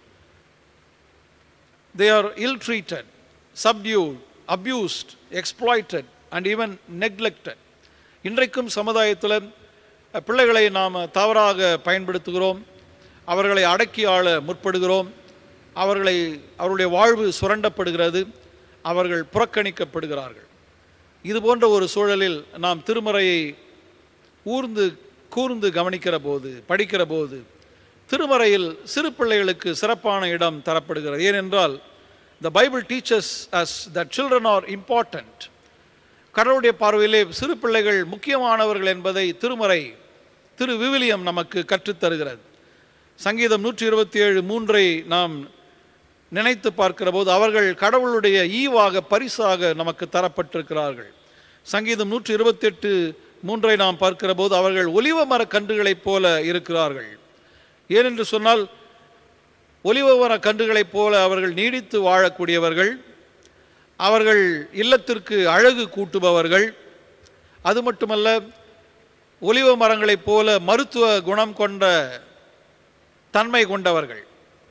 They are ill-treated, subdued, abused, exploited and even neglected. இன்றைக்கும் சமுதாயத்தில் பிள்ளைகளை நாம் தவறாக பயன்படுத்துகிறோம், அவர்களை அடக்கி ஆள முற்படுகிறோம், அவர்களை அவருடைய வாழ்வு சுரண்டப்படுகிறது, அவர்கள் புறக்கணிக்கப்படுகிறார்கள். இது போன்ற ஒரு சூழலில் நாம் திருமறையை ஊர்ந்து கூர்ந்து கவனிக்கிற போது, படிக்கிற போது திருமறையில் சிறு பிள்ளைகளுக்கு சிறப்பான இடம் தரப்படுகிறது. ஏனென்றால் the Bible teaches us that children are important. கடவுளுடைய பார்வையிலே சிறு பிள்ளைகள் முக்கியமானவர்கள் என்பதை திருமறை, திரு விவிலியம் நமக்கு கற்றுத்தருகிறது. சங்கீதம் நூற்றி இருபத்தி ஏழு மூன்றை நாம் நினைத்து பார்க்கிற போது அவர்கள் கடவுளுடைய ஈவாக, பரிசாக நமக்கு தரப்பட்டிருக்கிறார்கள். சங்கீதம் நூற்றி இருபத்தி எட்டு மூன்றை நாம் பார்க்கிற போது அவர்கள் ஒலிவ மர கன்றுகளைப் போல இருக்கிறார்கள். ஏனென்று சொன்னால் ஒலிவ மர கன்றுகளைப் போல அவர்கள் நீடித்து வாழக்கூடியவர்கள், அவர்கள் இல்லத்திற்கு அழகு கூட்டுபவர்கள். அது மட்டுமல்ல, ஒலிவ மரங்களைப் போல மருத்துவ குணம் கொண்ட தன்மை கொண்டவர்கள்.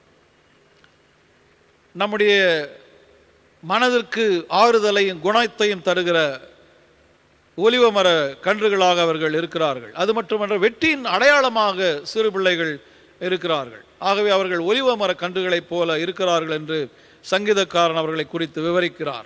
நம்முடைய மனதிற்கு ஆறுதலையும் குணத்தையும் தருகிற ஒலிவ மர கன்றுகளாக அவர்கள் இருக்கிறார்கள். அது மட்டுமல்ல, வெற்றியின் அடையாளமாக சிறு பிள்ளைகள் இருக்கிறார்கள். ஆகவே அவர்கள் ஒலிவ மர கன்றுகளைப் போல இருக்கிறார்கள் என்று சங்கீதக்காரன் அவர்களை குறித்து விவரிக்கிறார்.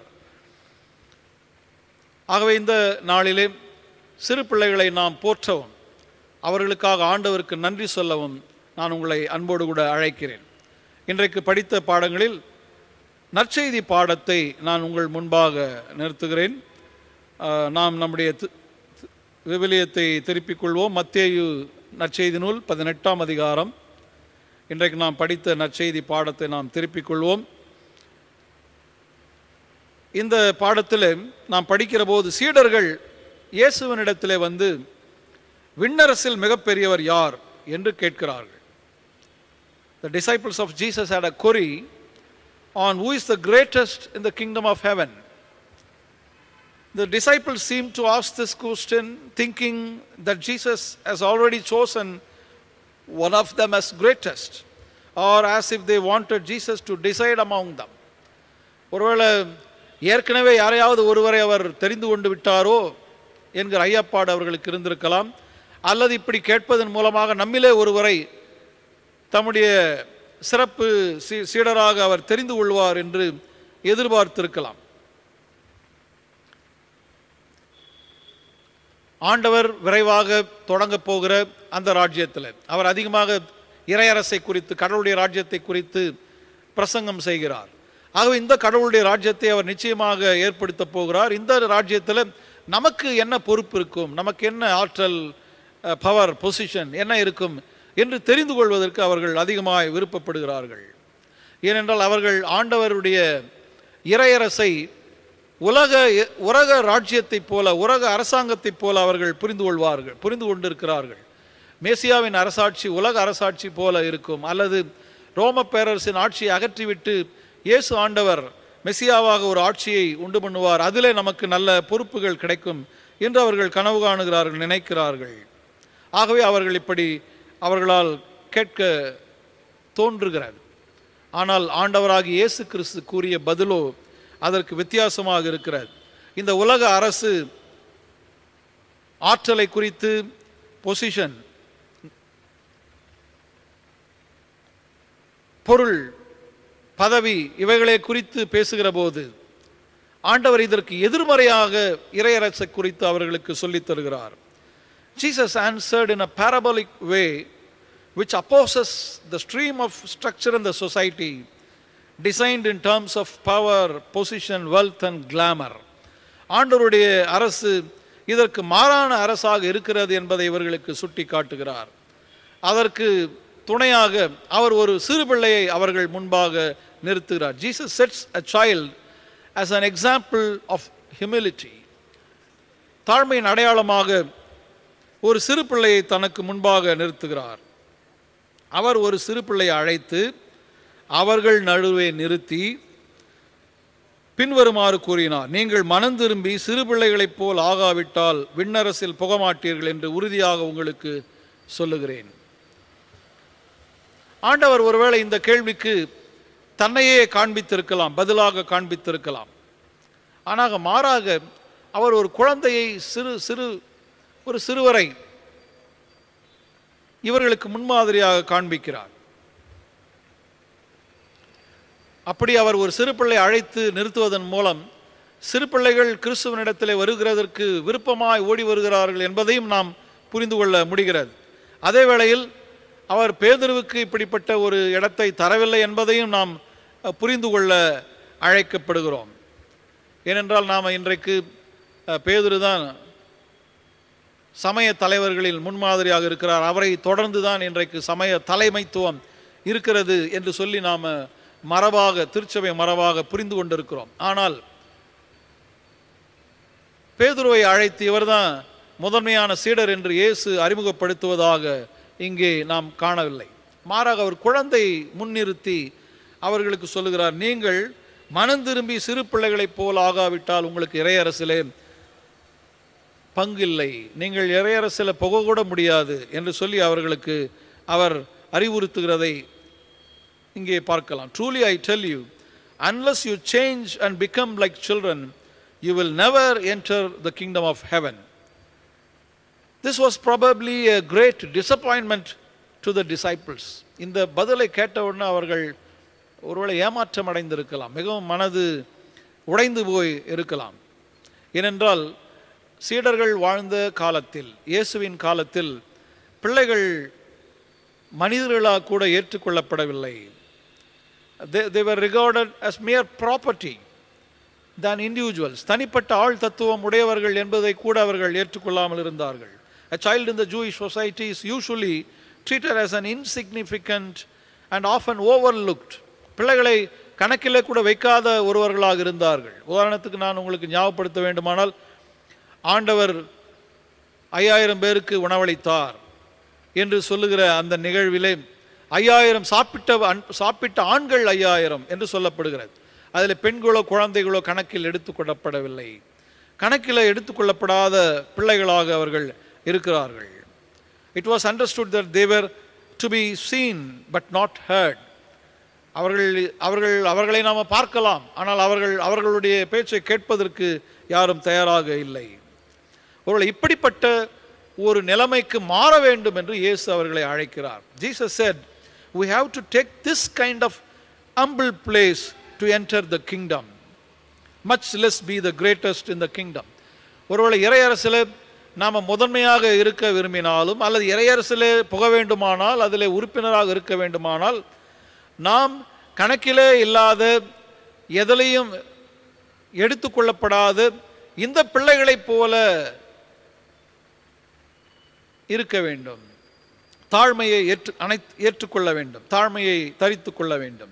ஆகவே இந்த நாளிலே சிறு பிள்ளைகளை நாம் போற்றவும், அவர்களுக்காக ஆண்டவருக்கு நன்றி சொல்லவும் நான் உங்களை அன்போடு கூட அழைக்கிறேன். இன்றைக்கு படித்த பாடங்களில் நற்செய்தி பாடத்தை நான் உங்கள் முன்பாக நிறுத்துகிறேன். நாம் நம்முடைய விவிலியத்தை திருப்பிக் கொள்வோம். மத்தேயு நற்செய்தி நூல் பதினெட்டாம் அதிகாரம். இன்றைக்கு நாம் படித்த நற்செய்தி பாடத்தை நாம் திருப்பிக் கொள்வோம். இந்த பாடத்தில் நாம் படிக்கிற போது சீடர்கள் இயேசுவினிடத்திலே வந்து விண்ணரசில் மிகப்பெரியவர் யார் என்று கேட்கிறார்கள். The disciples of Jesus had a query on who is the greatest in the kingdom of heaven. The disciples seem to ask this question thinking that Jesus has already chosen one of them as greatest, or as if they wanted Jesus to decide among them. ஒருவேளை ஏற்கனவே யாரையாவது ஒருவரை அவர் தெரிந்து கொண்டு விட்டாரோ என்கிற ஐயப்பாடு அவர்களுக்கு இருந்திருக்கலாம். அல்லது இப்படி கேட்பதன் மூலமாக நம்மிலே ஒருவரை தம்முடைய சிறப்பு சீடராக அவர் தெரிந்து கொள்வார் என்று எதிர்பார்த்திருக்கலாம். ஆண்டவர் விரைவாக தொடங்கப் போகிற அந்த ராஜ்யத்தில் அவர் அதிகமாக இறையரசை குறித்து, கடவுளுடைய ராஜ்யத்தை குறித்து பிரசங்கம் செய்கிறார். ஆகவே இந்த கடவுளுடைய ராஜ்யத்தை அவர் நிச்சயமாக ஏற்படுத்த போகிறார். இந்த ராஜ்யத்தில் நமக்கு என்ன பொறுப்பு இருக்கும், நமக்கு என்ன ஆற்றல், பவர், பொசிஷன் என்ன இருக்கும் என்று தெரிந்து கொள்வதற்கு அவர்கள் அதிகமாக விருப்பப்படுகிறார்கள். ஏனென்றால் அவர்கள் ஆண்டவருடைய இறையரசை உலக உலக ராஜ்யத்தை போல, உலக அரசாங்கத்தை போல அவர்கள் புரிந்து கொள்வார்கள், புரிந்து கொண்டிருக்கிறார்கள். மேசியாவின் அரசாட்சி உலக அரசாட்சி போல இருக்கும், அல்லது ரோம பேரரசின் ஆட்சியை அகற்றிவிட்டு இயேசு ஆண்டவர் மெசியாவாக ஒரு ஆட்சியை உண்டு பண்ணுவார், அதிலே நமக்கு நல்ல பொறுப்புகள் கிடைக்கும் என்று அவர்கள் கனவு காணுகிறார்கள், நினைக்கிறார்கள். ஆகவே அவர்கள் இப்படி அவர்களால் கேட்க தோன்றுகிறது. ஆனால் ஆண்டவராகி இயேசு கிறிஸ்து கூறிய பதிலோ அதற்கு வித்தியாசமாக இருக்கிறது. இந்த உலக அரசு ஆற்றலை குறித்து, பொசிஷன், பொருள், பதவி இவைகளை குறித்து பேசுகிற போது ஆண்டவர் இதற்கு எதிர்மறையாக இறையரசை குறித்து அவர்களுக்கு சொல்லித் தருகிறார். Jesus answered in a parabolic way which opposes the stream of structure in the society designed in terms of power, position, wealth and glamour. ஆண்டவருடைய அரசு இதற்கு மாறான அரசாக இருக்கிறது என்பதை இவர்களுக்கு சுட்டி காட்டுகிறார். அதற்கு துணையாக அவர் ஒரு சிறு பிள்ளையை அவர்கள் முன்பாக நிறுத்துகிறார். Jesus sets a child as an example of humility. தாழ்மையின் அடையாளமாக ஒரு சிறு பிள்ளையை தனக்கு முன்பாக நிறுத்துகிறார். அவர் ஒரு சிறு பிள்ளையை அழைத்து அவர்கள் நடுவே நிறுத்தி பின்வருமாறு கூறினார்: நீங்கள் மனம் திரும்பி சிறு பிள்ளைகளைப் போல் ஆகாவிட்டால் விண்ணரசில் புகமாட்டீர்கள் என்று உறுதியாக உங்களுக்கு சொல்லுகிறேன். ஆண்டவர் ஒருவேளை இந்த கேள்விக்கு தன்னையே காண்பித்திருக்கலாம், பதிலாக காண்பித்திருக்கலாம். ஆனால் மாறாக அவர் ஒரு குழந்தையை, சிறு சிறு ஒரு சிறுவரை இவர்களுக்கு முன்மாதிரியாக காண்பிக்கிறார். அப்படி அவர் ஒரு சிறு பிள்ளை அழைத்து நிறுத்துவதன் மூலம் சிறு பிள்ளைகள் கிறிஸ்துவனிடத்தில் வருகிறதற்கு விருப்பமாய் ஓடி வருகிறார்கள் என்பதையும் நாம் புரிந்து கொள்ள முடிகிறது. அதே வேளையில் அவர் பேதுருவுக்கு இப்படிப்பட்ட ஒரு இடத்தை தரவில்லை என்பதையும் நாம் புரிந்து கொள்ள அழைக்கப்படுகிறோம். ஏனென்றால் நாம் இன்றைக்கு பேதுரு தான் சமய தலைவர்களில் முன்மாதிரியாக இருக்கிறார், அவரை தொடர்ந்து தான் இன்றைக்கு சமய தலைமைத்துவம் இருக்கிறது என்று சொல்லி நாம் மரபாக, திருச்சபை மரபாக புரிந்து கொண்டிருக்கிறோம். ஆனால் பேதுருவை அழைத்து இவர்தான் முதன்மையான சீடர் என்று இயேசு அறிமுகப்படுத்துவதாக இங்கே நாம் காணவில்லை. மாறாக அவர் குழந்தை முன்னிறுத்தி அவர்களுக்கு சொல்லுகிறார்: நீங்கள் மனம் திரும்பி சிறு பிள்ளைகளைப் போல் ஆகாவிட்டால் உங்களுக்கு இறையரசிலே பங்கில்லை, நீங்கள் இறையரசில் புக கூட முடியாது என்று சொல்லி அவர்களுக்கு அவர் அறிவுறுத்துகிறதை இங்கே பார்க்கலாம். Truly I tell you, unless you change and become like children, you will never enter the kingdom of heaven. This was probably a great disappointment to the disciples. இந்த பதிலை கேட்டவுடனே அவர்கள் ஒருவேளை ஏமாற்றம் அடைந்திருக்கலாம், மிகவும் மனது உடைந்து போய் இருக்கலாம். ஏனென்றால் சீடர்கள் வாழ்ந்த காலத்தில், இயேசுவின் காலத்தில் பிள்ளைகள் மனிதர்களாக கூட ஏற்றுக்கொள்ளப்படவில்லை. They, they were regarded as mere property than individuals. தனிப்பட்ட ஆள் தத்துவம் உடையவர்கள் என்பதை கூட அவர்கள் ஏற்றுக்கொள்ளாமல் இருந்தார்கள். A child in the Jewish society is usually treated as an insignificant and often overlooked. பிள்ளைகளை கணக்கிலே கூட வைக்காத ஒருவர்களாக இருந்தார்கள். உதாரணத்துக்கு நான் உங்களுக்கு ஞாபகப்படுத்த வேண்டுமானால், ஆண்டவர் ஐயாயிரம் பேருக்கு உணவளித்தார் என்று சொல்லுகிற அந்த நிகழ்விலே ஐயாயிரம் சாப்பிட்ட சாப்பிட்ட ஆண்கள் ஐயாயிரம் என்று சொல்லப்படுகிறது. அதில் பெண்களோ குழந்தைகளோ கணக்கில் எடுத்துக்கொள்ளப்படவில்லை. கணக்கில் எடுத்துக்கொள்ளப்படாத பிள்ளைகளாக அவர்கள் இருக்கிறார்கள். It was understood that they were to be seen but not heard. அவர்கள் அவர்கள் அவர்களை நாம் பார்க்கலாம், ஆனால் அவர்கள் அவர்களுடைய பேச்சை கேட்பதற்கு யாரும் தயாராக இல்லை. ஒருவேளை இப்படிப்பட்ட ஒரு நிலைமைக்கு மாற வேண்டும் என்று இயேசு அவர்களை அழைக்கிறார். Jesus said, we have to take this kind of humble place to enter the kingdom, much less be the greatest in the kingdom. ஒருவேளை இறையரசில் நாம் முதன்மையாக இருக்க விரும்பினாலும் அல்லது இறையரசிலே புக வேண்டுமானால், அதில் உறுப்பினராக இருக்க வேண்டுமானால், நாம் கணக்கிலே இல்லாத எதிலையும் எடுத்துக்கொள்ளப்படாத இந்த பிள்ளைகளைப் போல இருக்க வேண்டும். தாழ்மையை ஏற்று அனை ஏற்றுக்கொள்ள வேண்டும், தாழ்மையை தரித்து கொள்ள வேண்டும்.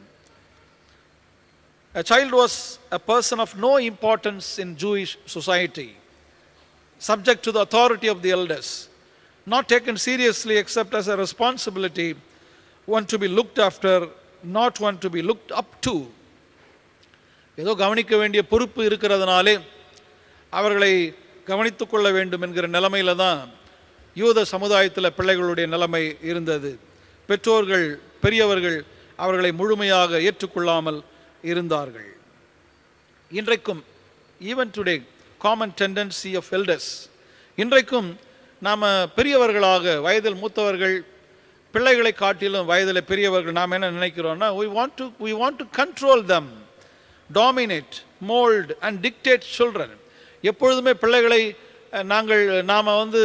A child was a person of no importance in Jewish society, subject to the authority of the elders, not taken seriously except as a responsibility, one to be looked after, not one to be looked up to. ஏதோ கவனிக்க வேண்டிய பொறுப்பு இருக்கிறதுனாலே அவர்களை கவனித்து கொள்ள வேண்டும் என்கிற நிலைமையில தான் யூத சமுதாயத்தில் பிள்ளைகளுடைய நிலைமை இருந்தது. பெற்றோர்கள், பெரியவர்கள் அவர்களை முழுமையாக ஏற்றுக்கொள்ளாமல் இருந்தார்கள். இன்றைக்கும் even today common tendency of elders, இன்றைக்கும் நாம் பெரியவர்களாக, வயதில் மூத்தவர்கள் பிள்ளைகளை காட்டிலும் வயதில் பெரியவர்கள் நாம் என்ன நினைக்கிறோம்னா, we want to we want to control them, dominate, mold and dictate children. எப்பொழுதுமே பிள்ளைகளை நாங்கள் நாம் வந்து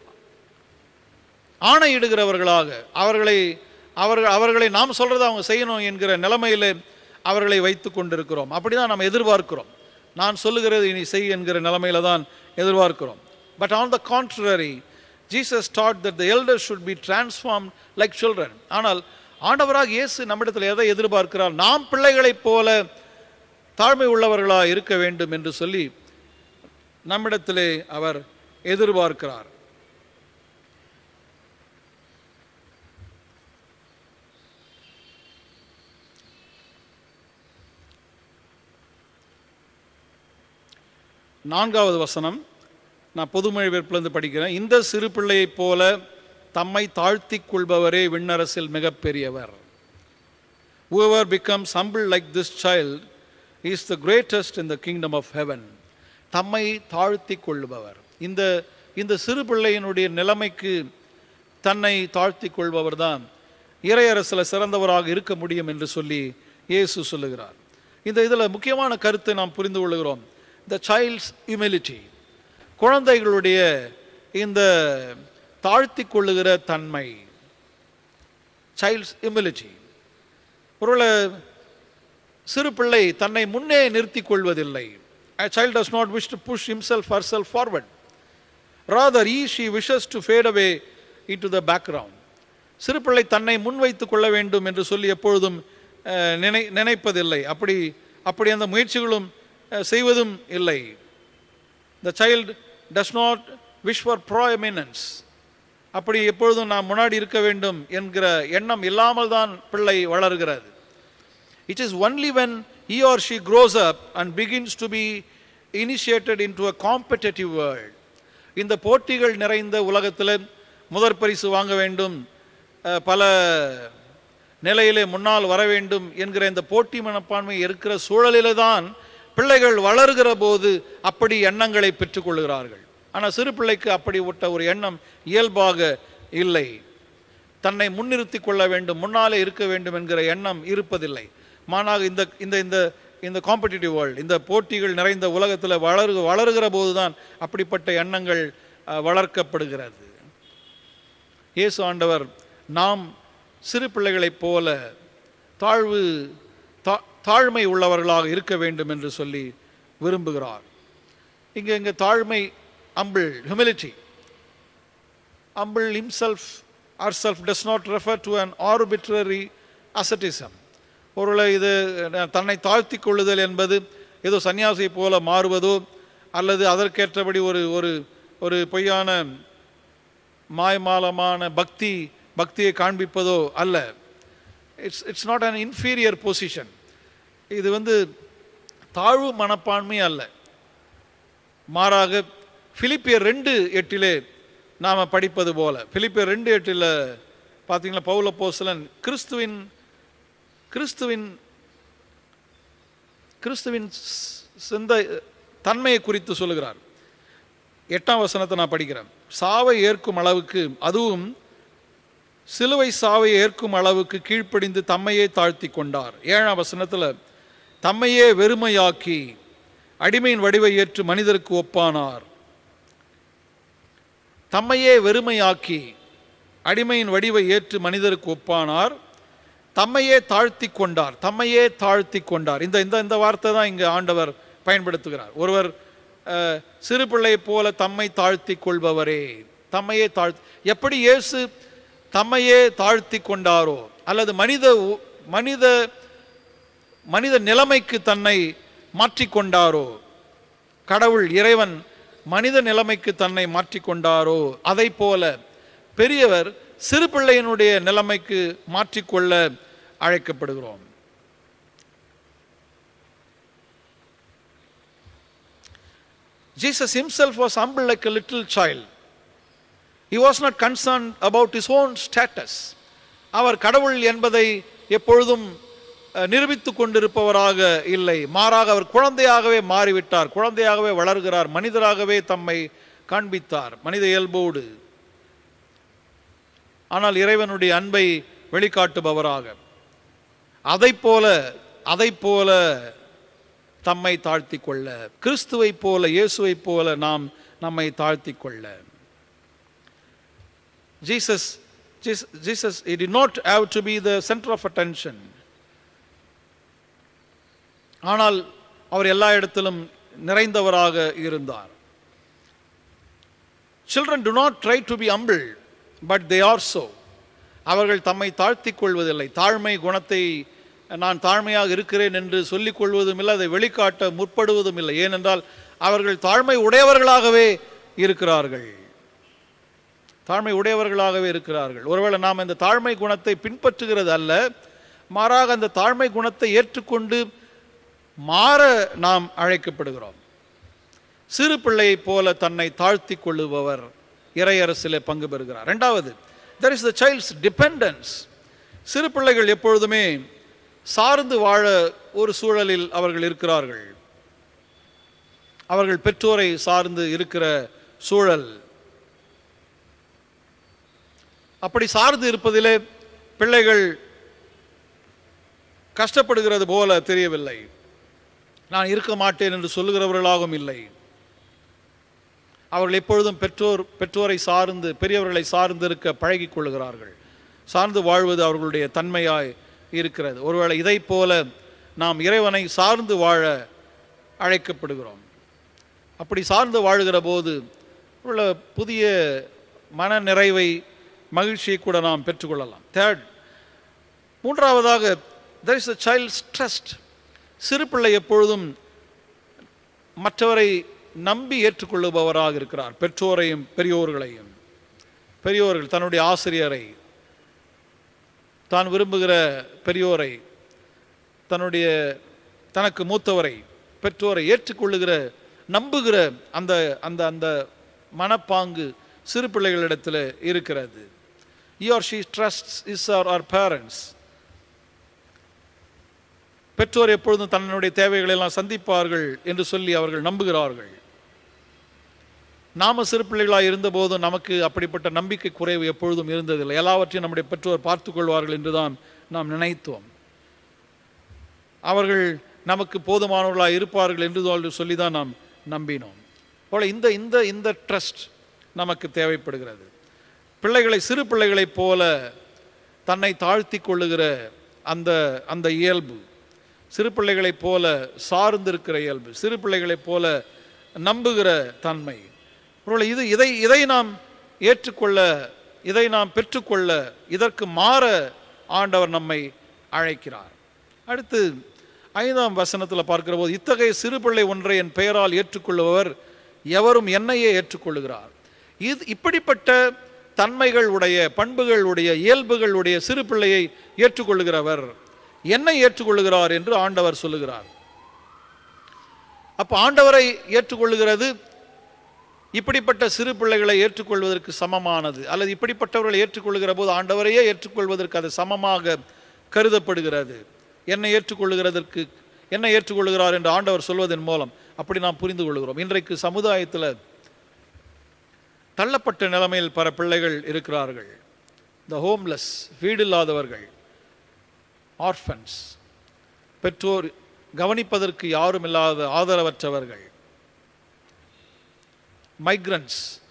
ஆணையிடுகிறவர்களாக, அவர்களை அவர்கள் அவர்களை நாம் சொல்கிறத அவங்க செய்யணும் என்கிற நிலைமையில் அவர்களை வைத்து கொண்டிருக்கிறோம். அப்படி தான் நாம் எதிர்பார்க்கிறோம். நான் சொல்லுகிறது இனி செய் என்கிற நிலைமையில தான் எதிர்பார்க்கிறோம். But on the contrary, Jesus taught that the elders should be transformed like children. ஆனால் ஆண்டவராக இயேசு நம்மிடத்தில் எதை எதிர்பார்க்கிறார்? நாம் பிள்ளைகளைப் போல தாழ்மை உள்ளவர்களாக இருக்க வேண்டும் என்று சொல்லி நம்மிடத்திலே அவர் எதிர்பார்க்கிறார். நான்காவது வசனம் நான் பொதுமொழிபெயர்ப்பிலிருந்து படிக்கிறேன். இந்த சிறு பிள்ளையைப் போல தம்மை தாழ்த்தி கொள்பவரே விண்ணரசில் மிகப்பெரியவர். Whoever becomes humble like this child is the greatest in the kingdom of heaven. தம்மை தாழ்த்தி கொள்பவர், இந்த இந்த சிறு பிள்ளையினுடைய நிலைமைக்கு தன்னை தாழ்த்தி கொள்பவர் தான் இறையரசில் சிறந்தவராக இருக்க முடியும் என்று சொல்லி இயேசு சொல்லுகிறார். இந்த இதில் முக்கியமான கருத்தை நாம் புரிந்து கொள்கிறோம். The child's humility, குழந்தைகளுடைய இந்த தாழ்த்தி கொள்ளுகிற தன்மை, child's humility. ஒருவேளை சிறு பிள்ளை தன்னை முன்னே நிறுத்தி கொள்வதில்லை. A child does not wish to push himself or herself forward. Rather, he she wishes to fade away into the background. சிறு பிள்ளை தன்னை முன்வைத்து கொள்ள வேண்டும் என்று சொல்லி எப்பொழுதும் நினை நினைப்பதில்லை. அப்படி அப்படி அந்த முயற்சிகளும் செய்வதும் இல்லை. The child does not wish for proeminence. அப்படி எப்பொழுதும் நாம் முன்னாடி இருக்க வேண்டும் என்கிற எண்ணம் இல்லாமல் தான் பிள்ளை வளர்கிறது. It is only when he or she grows up and begins to be initiated into a competitive world. இந்த போட்டிகள் நிறைந்த உலகத்தில் முதற் பரிசு வாங்க வேண்டும், பல நிலையிலே முன்னால் வர வேண்டும் என்கிற இந்த போட்டி மனப்பான்மை இருக்கிற சூழலிலே தான் பிள்ளைகள் வளர்கிற போது அப்படி எண்ணங்களை பெற்றுக்கொள்கிறார்கள். ஆனால் சிறு பிள்ளைக்கு அப்படி விட்ட ஒரு எண்ணம் இயல்பாக இல்லை. தன்னை முன்னிறுத்தி கொள்ள வேண்டும், முன்னாலே இருக்க வேண்டும் என்கிற எண்ணம் இருப்பதில்லை. மாறாக இந்த இந்த இந்த இந்த காம்படிட்டிவ் வேர்ல்டு, இந்த போட்டிகள் நிறைந்த உலகத்தில் வளரு வளருகிற போது தான் அப்படிப்பட்ட எண்ணங்கள் வளர்க்கப்படுகிறது. இயேசு ஆண்டவர் நாம் சிறு பிள்ளைகளைப் போல தாழ்வு தா தாழ்மை உள்ளவர்களாக இருக்க வேண்டும் என்று சொல்லி விரும்புகிறார். இங்கே இங்கே தாழ்மை, humble, humility. Humble himself herself does not refer to an arbitrary asceticism. ஒருவேளை இது தன்னை தாழ்த்தி கொள்ளுதல் என்பது ஏதோ சன்னியாசியை போல மாறுவதோ அல்லது அதற்கேற்றபடி ஒரு ஒரு ஒரு பொய்யான மாய்மாலமான பக்தி பக்தியை காண்பிப்பதோ அல்ல. It's it's not an inferior position. இது வந்து தாழ்வு மனப்பான்மை அல்ல. மாறாக பிலிப்பியர் ரெண்டு எட்டிலே நாம் படிப்பது போல, பிலிப்பியர் ரெண்டு எட்டில் பார்த்தீங்கன்னா பவுல் அப்போஸ்தலன் கிறிஸ்துவின் கிறிஸ்துவின் கிறிஸ்துவின் சிந்தை தன்மையை குறித்து சொல்லுகிறார். எட்டாம் வசனத்தை நான் படிக்கிறேன். சாவை ஏற்கும் அளவுக்கு, அதுவும் சிலுவை சாவை ஏற்கும் அளவுக்கு கீழ்ப்படிந்து தம்மையே தாழ்த்தி கொண்டார். ஏழாம் வசனத்தில் தம்மையே வெறுமையாக்கி அடிமையின் வடிவை ஏற்று மனிதருக்கு ஒப்பானார். தம்மையே வெறுமையாக்கி அடிமையின் வடிவை ஏற்று மனிதருக்கு ஒப்பானார், தம்மையே தாழ்த்தி கொண்டார். தம்மையே தாழ்த்தி கொண்டார். இந்த இந்த இந்த வார்த்தை தான் இங்கே ஆண்டவர் பயன்படுத்துகிறார். ஒருவர் சிறு பிள்ளை போல தம்மை தாழ்த்தி கொள்பவரே, தம்மையே தாழ்த்தி, எப்படி இயேசு தம்மையே தாழ்த்தி கொண்டாரோ, அல்லது மனித மனித மனித நிலைமைக்கு தன்னை மாற்றிக்கொண்டாரோ, கடவுள் இறைவன் மனித நிலைமைக்கு தன்னை மாற்றிக்கொண்டாரோ, அதை போல பெரியவர் சிறு பிள்ளையினுடைய நிலைமைக்கு மாற்றிக்கொள்ள அழைக்கப்படுகிறோம். Jesus himself was humble like a little child. He was not concerned about his own status. அவர் கடவுள் என்பதை எப்பொழுதும் நிரூபித்துக் கொண்டிருப்பவராக இல்லை, மாறாக அவர் குழந்தையாகவே மாறிவிட்டார், குழந்தையாகவே வளர்கிறார், மனிதராகவே தம்மை காண்பித்தார், மனித இயல்போடு. ஆனால் இறைவனுடைய அன்பை வெளிக்காட்டுபவராக அதை போல அதை போல தம்மை தாழ்த்தி கொள்ள, கிறிஸ்துவை போல இயேசுவை போல நாம் நம்மை தாழ்த்தி கொள்ள. Jesus, Jesus, Jesus, he did not have to be the center of attention. ஆனால் அவர் எல்லா இடத்திலும் நிறைந்தவராக இருந்தார். Children do not try to be humble, but they are so. அவர்கள் தம்மை தாழ்த்தி கொள்வதில்லை. தாழ்மை குணத்தை நான் தாழ்மையாக இருக்கிறேன் என்று சொல்லிக் கொள்வதும் இல்லை, அதை வெளிக்காட்ட முற்படுவதும் இல்லை. ஏனென்றால் அவர்கள் தாழ்மை உடையவர்களாகவே இருக்கிறார்கள். தாழ்மை உடையவர்களாகவே இருக்கிறார்கள். ஒருவேளை நாம் இந்த தாழ்மை குணத்தை பின்பற்றுகிறது அல்ல, மாறாக அந்த தாழ்மை குணத்தை ஏற்றுக்கொண்டு மாற நாம் அழைக்கப்படுகிறோம். சிறு பிள்ளையை போல தன்னை தாழ்த்தி கொள்ளுபவர் இறையரசிலே பங்கு பெறுகிறார். இரண்டாவது, there is the child's dependence. சிறு பிள்ளைகள் எப்பொழுதுமே சார்ந்து வாழ ஒரு சூழலில் அவர்கள் இருக்கிறார்கள். அவர்கள் பெற்றோரை சார்ந்து இருக்கிற சூழல். அப்படி சார்ந்து இருப்பதிலே பிள்ளைகள் கஷ்டப்படுகிறது போல தெரியவில்லை. நான் இருக்க மாட்டேன் என்று சொல்லுகிறவர்களாகவும் இல்லை. அவர்கள் எப்பொழுதும் பெற்றோர் பெற்றோரை சார்ந்து பெரியவர்களை சார்ந்து இருக்க பழகி கொள்ளுகிறார்கள். சார்ந்து வாழ்வது அவர்களுடைய தன்மையாய் இருக்கிறது. ஒருவேளை இதை போல நாம் இறைவனை சார்ந்து வாழ அழைக்கப்படுகிறோம். அப்படி சார்ந்து வாழ்கிற போது உள்ள புதிய மன நிறைவை மகிழ்ச்சியை கூட நாம் பெற்றுக்கொள்ளலாம். தேர்ட், மூன்றாவதாக, there is a child's trust. சிறு பிள்ளை எப்பொழுதும் மற்றவரை நம்பி ஏற்றுக்கொள்ளுபவராக இருக்கிறார். பெற்றோரையும் பெரியோர்களையும். பெரியோர்கள் தன்னுடைய ஆசிரியரை, தான் விரும்புகிற பெரியோரை, தன்னுடைய தனக்கு மூத்தவரை, பெற்றோரை ஏற்றுக்கொள்ளுகிற நம்புகிற அந்த அந்த அந்த மனப்பாங்கு சிறு பிள்ளைகளிடத்தில் இருக்கிறது. He or she trusts his or her parents. பெற்றோர் எப்பொழுதும் தன்னுடைய தேவைகளை எல்லாம் சந்திப்பார்கள் என்று சொல்லி அவர்கள் நம்புகிறார்கள். நாம சிறு பிள்ளைகளாக இருந்தபோதும் நமக்கு அப்படிப்பட்ட நம்பிக்கை குறைவு எப்பொழுதும் இருந்ததில்லை. எல்லாவற்றையும் நம்முடைய பெற்றோர் பார்த்து கொள்வார்கள் என்றுதான் நாம் நினைத்தோம். அவர்கள் நமக்கு போதுமானவர்களாக இருப்பார்கள் என்று சொல்லி தான் நாம் நம்பினோம். போல இந்த இந்த இந்த ட்ரஸ்ட் நமக்கு தேவைப்படுகிறது. பிள்ளைகளை சிறு பிள்ளைகளைப் போல தன்னை தாழ்த்தி கொள்ளுகிற அந்த அந்த இயல்பு, சிறு பிள்ளைகளைப் போல சார்ந்திருக்கிற இயல்பு, சிறு பிள்ளைகளைப் போல நம்புகிற தன்மை, இது இதை இதை நாம் ஏற்றுக்கொள்ள, இதை நாம் பெற்றுக்கொள்ள, இதற்கு மாற ஆண்டவர் நம்மை அழைக்கிறார். அடுத்து ஐந்தாம் வசனத்தில் பார்க்கிற போது, இத்தகைய சிறு பிள்ளை ஒன்றை என் பெயரால் ஏற்றுக்கொள்பவர் எவரும் என்னையே ஏற்றுக்கொள்ளுகிறார். இது இப்படிப்பட்ட தன்மைகள் உடைய, பண்புகள் உடைய, இயல்புகள் உடைய சிறு பிள்ளையை ஏற்றுக்கொள்ளுகிறவர் என்னை ஏற்றுக்கொள்ளுகிறார் என்று ஆண்டவர் சொல்லுகிறார். அப்போ ஆண்டவரை ஏற்றுக்கொள்ளுகிறது இப்படிப்பட்ட சிறு பிள்ளைகளை ஏற்றுக்கொள்வதற்கு சமமானது, அல்லது இப்படிப்பட்டவர்களை ஏற்றுக்கொள்ளுகிற போது ஆண்டவரையே ஏற்றுக்கொள்வதற்கு அது சமமாக கருதப்படுகிறது. என்னை ஏற்றுக்கொள்ளுகிறதற்கு என்னை ஏற்றுக்கொள்ளுகிறார் என்று ஆண்டவர் சொல்வதன் மூலம் அப்படி நாம் புரிந்து கொள்கிறோம். இன்றைக்கு சமுதாயத்தில் தள்ளப்பட்ட நிலைமையில் பல பிள்ளைகள் இருக்கிறார்கள். த ஹோம்லெஸ், வீடில்லாதவர்கள், ஆர்ஃபன்ஸ், பெற்றோர் கவனிப்பதற்கு யாரும் இல்லாத ஆதரவற்றவர்கள், மைக்ரன்ஸ்,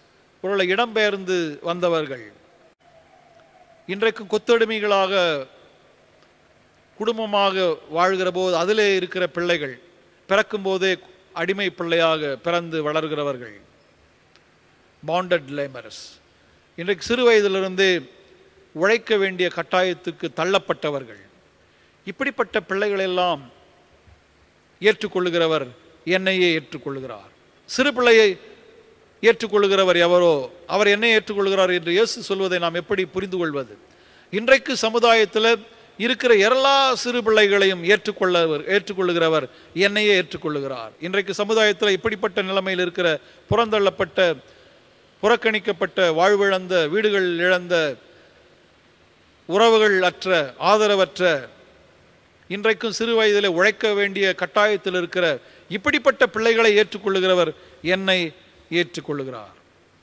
ஒருவேளை இடம்பெயர்ந்து வந்தவர்கள், இன்றைக்கு கொத்தடிமைகளாக குடும்பமாக வாழ்கிற போது அதிலே இருக்கிற பிள்ளைகள், பிறக்கும் போதே அடிமை பிள்ளையாக பிறந்து வளர்கிறவர்கள், பாண்டட் லேபரர்ஸ், இன்றைக்கு சிறு வயதிலிருந்து உழைக்க வேண்டிய கட்டாயத்துக்கு தள்ளப்பட்டவர்கள், இப்படிப்பட்ட பிள்ளைகளெல்லாம் ஏற்றுக்கொள்ளுகிறவர் என்னையே ஏற்றுக்கொள்ளுகிறார். சிறு பிள்ளையை ஏற்றுக்கொள்ளுகிறவர் எவரோ அவர் என்னை ஏற்றுக்கொள்கிறார் என்று இயேசு சொல்வதை நாம் எப்படி புரிந்து கொள்வது? இன்றைக்கு சமுதாயத்தில் இருக்கிற எல்லா சிறு பிள்ளைகளையும் ஏற்றுக்கொள்ளவர் ஏற்றுக்கொள்ளுகிறவர் என்னையே ஏற்றுக்கொள்ளுகிறார். இன்றைக்கு சமுதாயத்தில் இப்படிப்பட்ட நிலைமையில் இருக்கிற புறந்தள்ளப்பட்ட, புறக்கணிக்கப்பட்ட, வாழ்விழந்த, வீடுகள் இழந்த, உறவுகள் அற்ற, ஆதரவற்ற, இன்றைக்கும் சிறு வயதில் உழைக்க வேண்டிய கட்டாயத்தில் இருக்கிற இப்படிப்பட்ட பிள்ளைகளை ஏற்றுக்கொள்ளுகிறவர் என்னை ஏற்றுக்கொள்ளுகிறார்.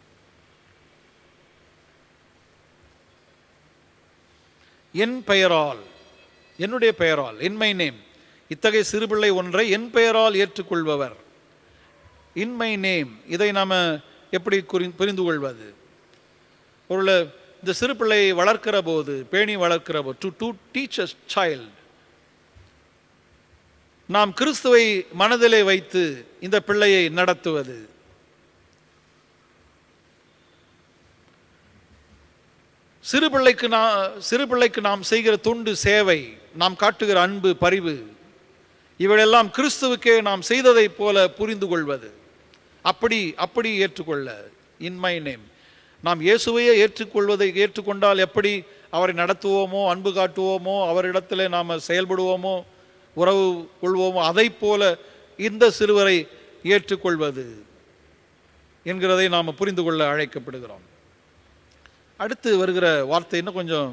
என் பெயரால், என்னுடைய பெயரால், இன் மை நேம், இத்தகைய சிறுபிள்ளை ஒன்றை என் பெயரால் ஏற்றுக்கொள்பவர், இன் மை நேம், இதை நாம் எப்படி புரிந்து கொள்வது? ஒரு இந்த சிறு பிள்ளையை வளர்க்கிற போது, பேணி வளர்க்கிற போது, to to teach a child, நாம் கிறிஸ்துவை மனதிலே வைத்து இந்த பிள்ளையை நடத்துவது. சிறு பிள்ளைக்கு நாம் சிறு பிள்ளைக்கு நாம் செய்கிற தொண்டு, சேவை, நாம் காட்டுகிற அன்பு, பரிவு, இவையெல்லாம் கிறிஸ்துவுக்கே நாம் செய்ததை போல புரிந்து கொள்வது. அப்படி அப்படி ஏற்றுக்கொள்ள, இன் மை நேம், நாம் இயேசுவையே ஏற்றுக்கொள்வதை ஏற்றுக்கொண்டால் எப்படி அவரை நடத்துவோமோ, அன்பு காட்டுவோமோ, அவரிடத்திலே நாம் செயல்படுவோமோ, உறவு கொள்வோமோ, அதை போல இந்த சிறுவரை ஏற்றுக்கொள்வது என்கிறதை நாம் புரிந்து கொள்ள அழைக்கப்படுகிறோம். அடுத்து வருகிற வார்த்தை இன்னும் கொஞ்சம்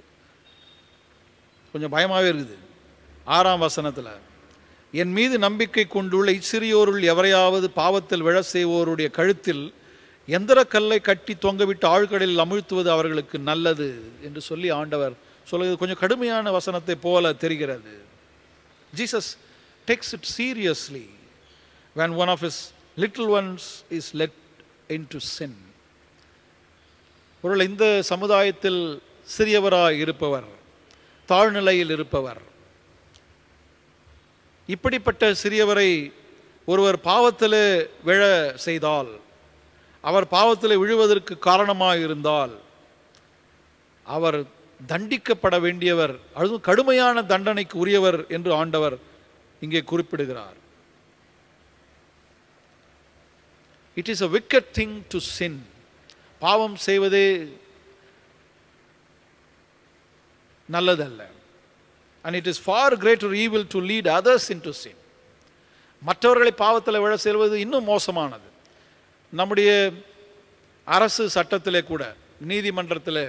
கொஞ்சம் பயமாகவே இருக்குது. ஆறாம் வசனத்தில், என் மீது நம்பிக்கை கொண்டுள்ள இச்சிறியோருள் எவரையாவது பாவத்தில் விழ செய்வோருடைய கழுத்தில் எந்திர கல்லை கட்டி தொங்கவிட்டு ஆழ்கடலில் அமிழ்த்துவது அவர்களுக்கு நல்லது என்று சொல்லி ஆண்டவர் சொல்லுவது கொஞ்சம் கடுமையான வசனத்தை போல தெரிகிறது. Jesus takes it seriously when one of his little ones is led into sin. ஒருவேளை இந்த சமுதாயத்தில் சிறியவராய் இருப்பவர், தாழ்நிலையில் இருப்பவர், இப்படிப்பட்ட சிறியவரை ஒருவர் பாவத்திலே விழ செய்தால், அவர் பாவத்திலே விழுவதற்கு காரணமாக இருந்தால், அவர் தண்டிக்கப்பட வேண்டியவர், அதுவும் கடுமையான தண்டனைக்கு உரியவர் என்று ஆண்டவர் இங்கே குறிப்பிடுகிறார். It is a wicked thing to sin. பாவம் செய்வதே நல்லதல்ல. And it is far greater evil to lead others into sin. மற்றவர்களை பாவத்தில் விழ செல்வது இன்னும் மோசமானது. நம்முடைய அரசு சட்டத்திலே கூட, நீதிமன்றத்திலே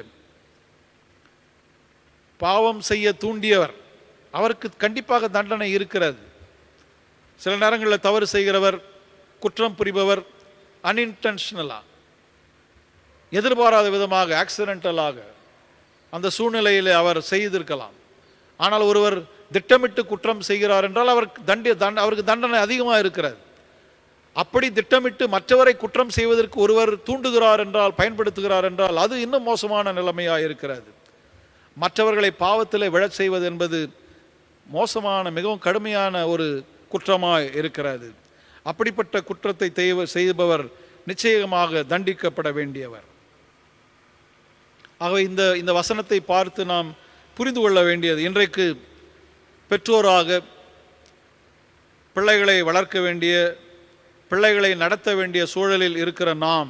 பாவம் செய்ய தூண்டியவர், அவருக்கு கண்டிப்பாக தண்டனை இருக்கிறது. சில நேரங்களில் தவறு செய்கிறவர், குற்றம் புரிபவர் அன்இன்டென்ஷனலாக, எதிர்பாராத விதமாக, ஆக்சிடென்டலாக அந்த சூழ்நிலையில் அவர் செய்திருக்கலாம். ஆனால் ஒருவர் திட்டமிட்டு குற்றம் செய்கிறார் என்றால் அவருக்கு தண்டி அவருக்கு தண்டனை அதிகமாக இருக்கிறது. அப்படி திட்டமிட்டு மற்றவரை குற்றம் செய்வதற்கு ஒருவர் தூண்டுகிறார் என்றால், பயன்படுத்துகிறார் என்றால், அது இன்னும் மோசமான நிலைமையாக இருக்கிறது. மற்றவர்களை பாவத்திலே விழச் செய்வது என்பது மோசமான, மிகவும் கடுமையான ஒரு குற்றமாக இருக்கிறது. அப்படிப்பட்ட குற்றத்தை செய்பவர் நிச்சயமாக தண்டிக்கப்பட வேண்டியவர். ஆகவே இந்த இந்த வசனத்தை பார்த்து நாம் புரிந்து கொள்ள வேண்டியது, இன்றைக்கு பெற்றோராக பிள்ளைகளை வளர்க்க வேண்டிய, பிள்ளைகளை நடத்த வேண்டிய சூழலில் இருக்கிற நாம்,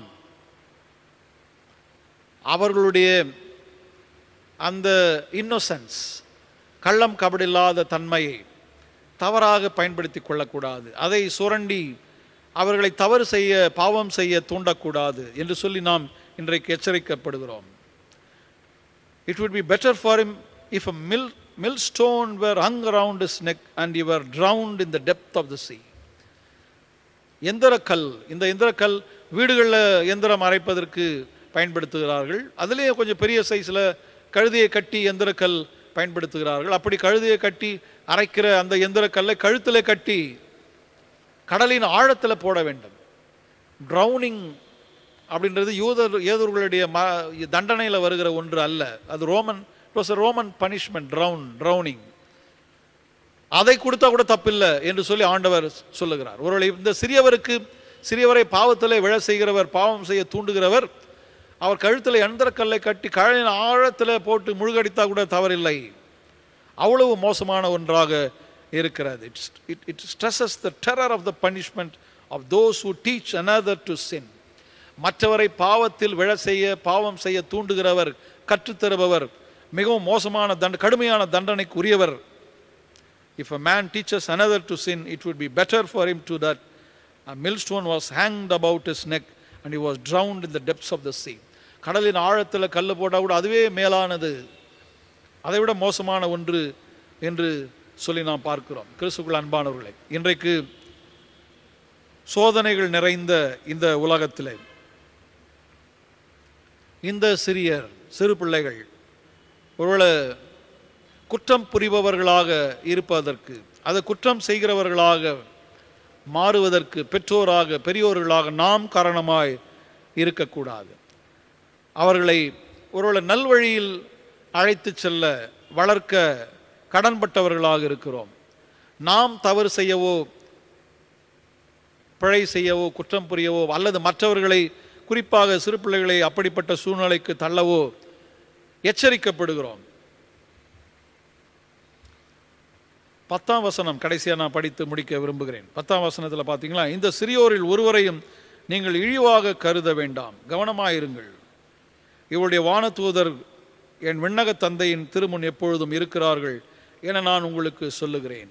அவர்களுடைய அந்த இன்னோசன்ஸ், கள்ளம் கபடில்லாத தன்மையை தவறாக பயன்படுத்தி கொள்ளக்கூடாது. அதை சுரண்டி அவர்களை தவறு செய்ய, பாவம் செய்ய தூண்டக்கூடாது என்று சொல்லி நாம் இன்றைக்கு எச்சரிக்கப்படுகிறோம். It would be better for him if a mill, millstone were hung around his neck and he were drowned in the depth of the sea. எந்திரக்கல், இந்த எந்திரக்கல் வீடுகளில் எந்திரம் அரைப்பதற்கு பயன்படுத்துகிறார்கள். அதிலே கொஞ்சம் பெரிய சைஸில் கழுதையை கட்டி எந்திரக்கல் பயன்படுத்துகிறார்கள். அப்படி கழுதையை கட்டி அரைக்கிற அந்த எந்திரக்கல்லை கழுத்தில் கட்டி கடலின் ஆழத்தில் போட வேண்டும். ட்ரௌனிங் அப்படின்றது யூதர் யூதர்களுடைய ம தண்டனையில் வருகிற ஒன்று அல்ல. அது Roman it was a Roman punishment, drown drowning. அதை கொடுத்தா கூட தப்பில்லை என்று சொல்லி ஆண்டவர் சொல்லுகிறார். ஒருவேளை இந்த சிறியவருக்கு சிறியவரை பாவத்திலே விழ செய்கிறவர், பாவம் செய்ய தூண்டுகிறவர், அவர் கழுத்தில் எந்திரக்கல்லை கட்டி கழையின் ஆழத்தில் போட்டு முழுகடித்தா கூட தவறில்லை. அவ்வளவு மோசமான ஒன்றாக இருக்கிறது. It it stresses the terror of the punishment of those who teach another to sin. மற்றவரை பாவத்தில் விழ செய்ய, பாவம் செய்ய தூண்டுகிறவர், கற்றுத்தருபவர் மிகவும் மோசமான தண்ட கடுமையான தண்டனைக்கு உரியவர். If a man teaches another to sin, it would be better for him to that a millstone was hanged about his neck and he was drowned in the depths of the sea. கடலின் ஆழத்தில் கல் போட்டால் கூட அதுவே மேலானது, அதைவிட மோசமான ஒன்று என்று சொல்லி நாம் பார்க்கிறோம். கிறிஸ்துவுக்குள் அன்பானவர்களே, இன்றைக்கு சோதனைகள் நிறைந்த இந்த உலகத்தில் இந்த சிறியர் சிறு பிள்ளைகள் ஒருவேளை குற்றம் புரிபவர்களாக இருப்பதற்கு, அதை குற்றம் செய்கிறவர்களாக மாறுவதற்கு பெற்றோராக பெரியோர்களாக நாம் காரணமாய் இருக்கக்கூடாது. அவர்களை ஒருவேளை நல்வழியில் அழைத்து செல்ல வளர்க்க கடன்பட்டவர்களாக இருக்கிறோம். நாம் தவறு செய்யவோ பிழை செய்யவோ குற்றம் புரியவோ அல்லது மற்றவர்களை குறிப்பாக சிறு பிள்ளைகளை அப்படிப்பட்ட சூழ்நிலைக்கு தள்ளவோ எச்சரிக்கப்படுகிறோம். பத்தாம் வசனம் கடைசியாக நான் படித்து முடிக்க விரும்புகிறேன். பத்தாம் வசனத்தில் பார்த்தீங்களா, இந்த சிறியோரில் ஒருவரையும் நீங்கள் இழிவாக கருத வேண்டாம், கவனமாயிருங்கள். இவருடைய வானதூதர் என் விண்ணக தந்தையின் திருமுன் எப்பொழுதும் இருக்கிறார்கள் என நான் உங்களுக்கு சொல்லுகிறேன்.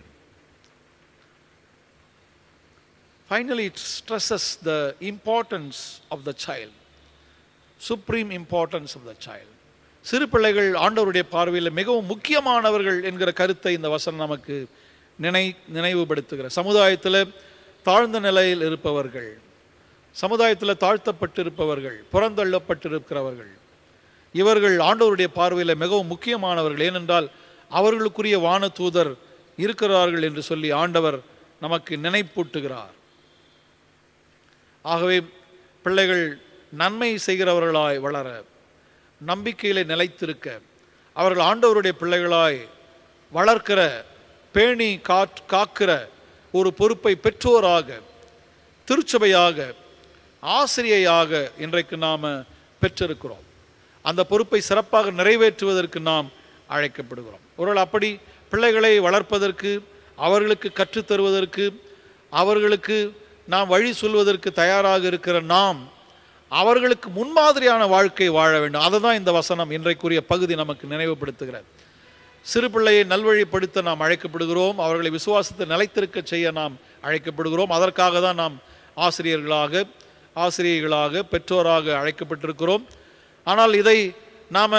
Finally, it stresses the importance of the child, supreme importance of the child. சிறு பிள்ளைகள் ஆண்டவருடைய பார்வையில் மிகவும் முக்கியமானவர்கள் என்கிற கருத்தை இந்த வசனம் நமக்கு நினை நினைவுபடுத்துகிற சமுதாயத்தில் தாழ்ந்த நிலையில் இருப்பவர்கள், சமுதாயத்தில் தாழ்த்தப்பட்டிருப்பவர்கள், புறந்தள்ளப்பட்டிருக்கிறவர்கள், இவர்கள் ஆண்டவருடைய பார்வையில் மிகவும் முக்கியமானவர்கள். ஏனென்றால் அவர்களுக்குரிய வான தூதர் இருக்கிறார்கள் என்று சொல்லி ஆண்டவர் நமக்கு நினைப்பூட்டுகிறார். ஆகவே பிள்ளைகள் நன்மை செய்கிறவர்களாய் வளர, நம்பிக்கையிலே நிலைத்திருக்க, அவர்கள் ஆண்டவருடைய பிள்ளைகளாய் வளர்க்கிற, பேணி காக்கிற ஒரு பொறுப்பை பெற்றோராக, திருச்சபையாக, ஆசிரியையாக இன்றைக்கு நாம் பெற்றிருக்கிறோம். அந்த பொறுப்பை சிறப்பாக நிறைவேற்றுவதற்கு நாம் அழைக்கப்படுகிறோம். ஒருவேளை அப்படி பிள்ளைகளை வளர்ப்பதற்கு, அவர்களுக்கு கற்றுத்தருவதற்கு, அவர்களுக்கு நாம் வழி சொல்வதற்கு தயாராக இருக்கிற நாம் அவர்களுக்கு முன்மாதிரியான வாழ்க்கை வாழ வேண்டும். அதை தான் இந்த வசனம் இன்றைக்குரிய பகுதி நமக்கு நினைவுபடுத்துகிறார். சிறு பிள்ளையை நல்வழிப்படுத்த நாம் அழைக்கப்படுகிறோம். அவர்களை விசுவாசத்தை நிலைத்திருக்க செய்ய நாம் அழைக்கப்படுகிறோம். அதற்காக தான் நாம் ஆசிரியர்களாக, ஆசிரியர்களாக, பெற்றோராக அழைக்கப்பட்டிருக்கிறோம். ஆனால் இதை நாம்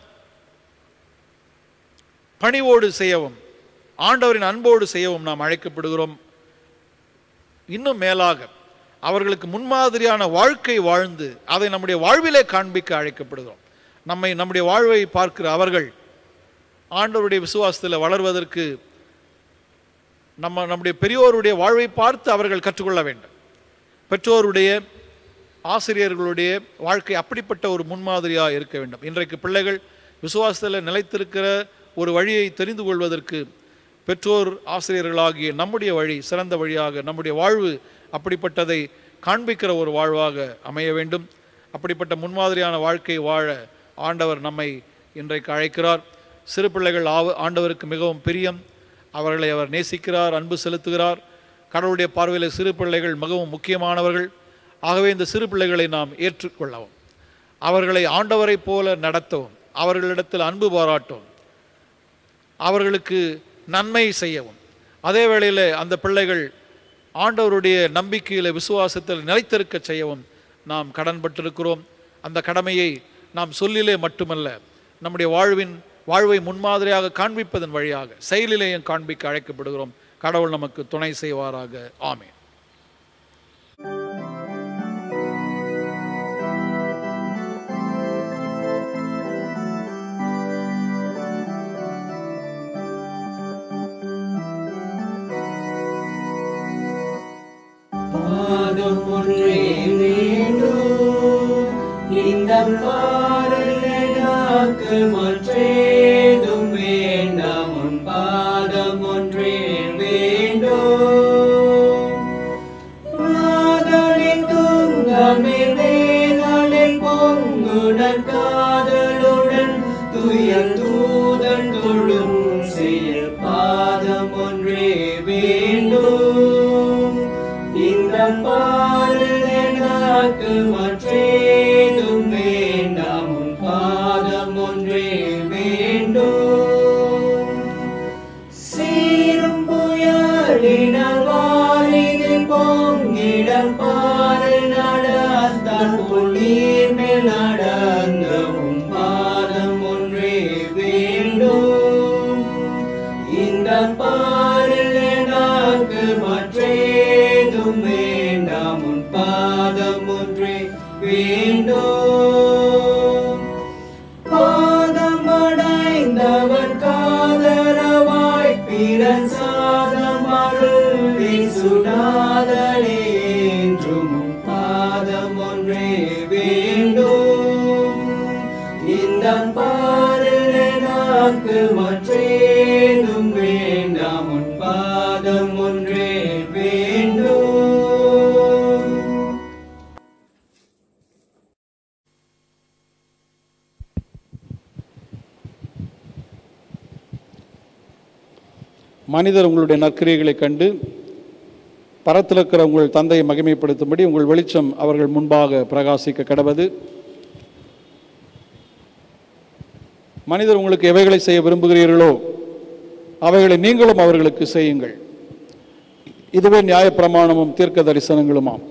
பணிவோடு செய்யவும், ஆண்டவரின் அன்போடு செய்யவும் நாம் அழைக்கப்படுகிறோம். இன்னும் மேலாக அவர்களுக்கு முன்மாதிரியான வாழ்க்கை வாழ்ந்து அதை நம்முடைய வாழ்விலே காண்பிக்க அழைக்கப்படுகிறோம். நம்மை நம்முடைய வாழ்வை பார்க்கிற அவர்கள் ஆண்டவருடைய விசுவாசத்தில் வளர்வதற்கு நம்ம நம்முடைய பெரியோருடைய வாழ்வை பார்த்து அவர்கள் கற்றுக்கொள்ள வேண்டும். பெற்றோருடைய, ஆசிரியர்களுடைய வாழ்க்கை அப்படிப்பட்ட ஒரு முன்மாதிரியாக இருக்க வேண்டும். இன்றைக்கு பிள்ளைகள் விசுவாசத்தில் நிலைத்திருக்கிற ஒரு வழியை தெரிந்து கொள்வதற்கு பெற்றோர், ஆசிரியர்களாகிய நம்முடைய வழி சிறந்த வழியாக, நம்முடைய வாழ்வு அப்படிப்பட்டதை காண்பிக்கிற ஒரு வாழ்வாக அமைய வேண்டும். அப்படிப்பட்ட முன்மாதிரியான வாழ்க்கை வாழ ஆண்டவர் நம்மை இன்றைக்கு அழைக்கிறார். சிறு பிள்ளைகள் ஆண்டவருக்கு மிகவும் பிரியம். அவர்களை அவர் நேசிக்கிறார், அன்பு செலுத்துகிறார். கடவுளுடைய பார்வையில் சிறு பிள்ளைகள் மிகவும் முக்கியமானவர்கள். ஆகவே இந்த சிறு பிள்ளைகளை நாம் ஏற்றுக்கொள்ளவும், அவர்களை ஆண்டவரை போல நடத்தவும், அவர்களிடத்தில் அன்பு பாராட்டவும், அவர்களுக்கு நன்மை செய்யவும், அதே வேளையில் அந்த பிள்ளைகள் ஆண்டவருடைய நம்பிக்கையில், விசுவாசத்தில் நிலைத்திருக்க செய்யவும் நாம் கடன்பட்டிருக்கிறோம். அந்த கடமையை நாம் சொல்லிலே மட்டுமல்ல, நம்முடைய வாழ்வின் வாழ்வை முன்மாதிரியாக காண்பிப்பதன் வழியாக செயலிலேயும் காண்பிக்க அழைக்கப்படுகிறோம். கடவுள் நமக்கு துணை செய்வாராக. ஆமென். பாதம் ஒன்றே வேண்டும், பாரில் எனக்கு மற்றேதும் வேண்டாம், உன் பாதம் ஒன்றே வேண்டும். நாதனின் துங்கமில் வேதனில் பொங்குடன் காதலுடன் துயர் தூதன் தொழும் செய்ய பாதம் ஒன்றே வேண்டும். இந்த பாரில் எனக்கு மற்றேதும் வேண்டாம், உன் பாதம் ஒன்றே வேண்டும். சீரும் புயலினால் வாரிதில் பொங்கிடம் பாரில் நடந்தான் புள்ளீர் மேல் நடந்த உன் பாதம் ஒன்றே வேண்டும். இந்த பாரில் எனக்கு மற்றேதும் வேண்டாம், உன் பாதம் ஒன்றே வேண்டும். பாதம் அடைந்தவன் காதரவாய் பிறன் சாதம் அருளி சுடாதலே என்றும் உன் பாதம் ஒன்றே வேண்டும். இந்த பாரில் எனக்கு மற்றேதும் வேண்டாம், உன் பாதம் ஒன்றே வேண்டும். மனிதர் உங்களுடைய நற்கிரியைகளை கண்டு பரத்தில் இருக்கிற உங்கள் தந்தையை மகிமைப்படுத்தும்படி உங்கள் வெளிச்சம் அவர்கள் முன்பாக பிரகாசிக்க கடவது. மனிதர் உங்களுக்கு எவைகளை செய்ய விரும்புகிறீர்களோ அவைகளை நீங்களும் அவர்களுக்கு செய்யுங்கள். இதுவே நியாயப்பிரமாணமும் தீர்க்க தரிசனங்களுமாம்.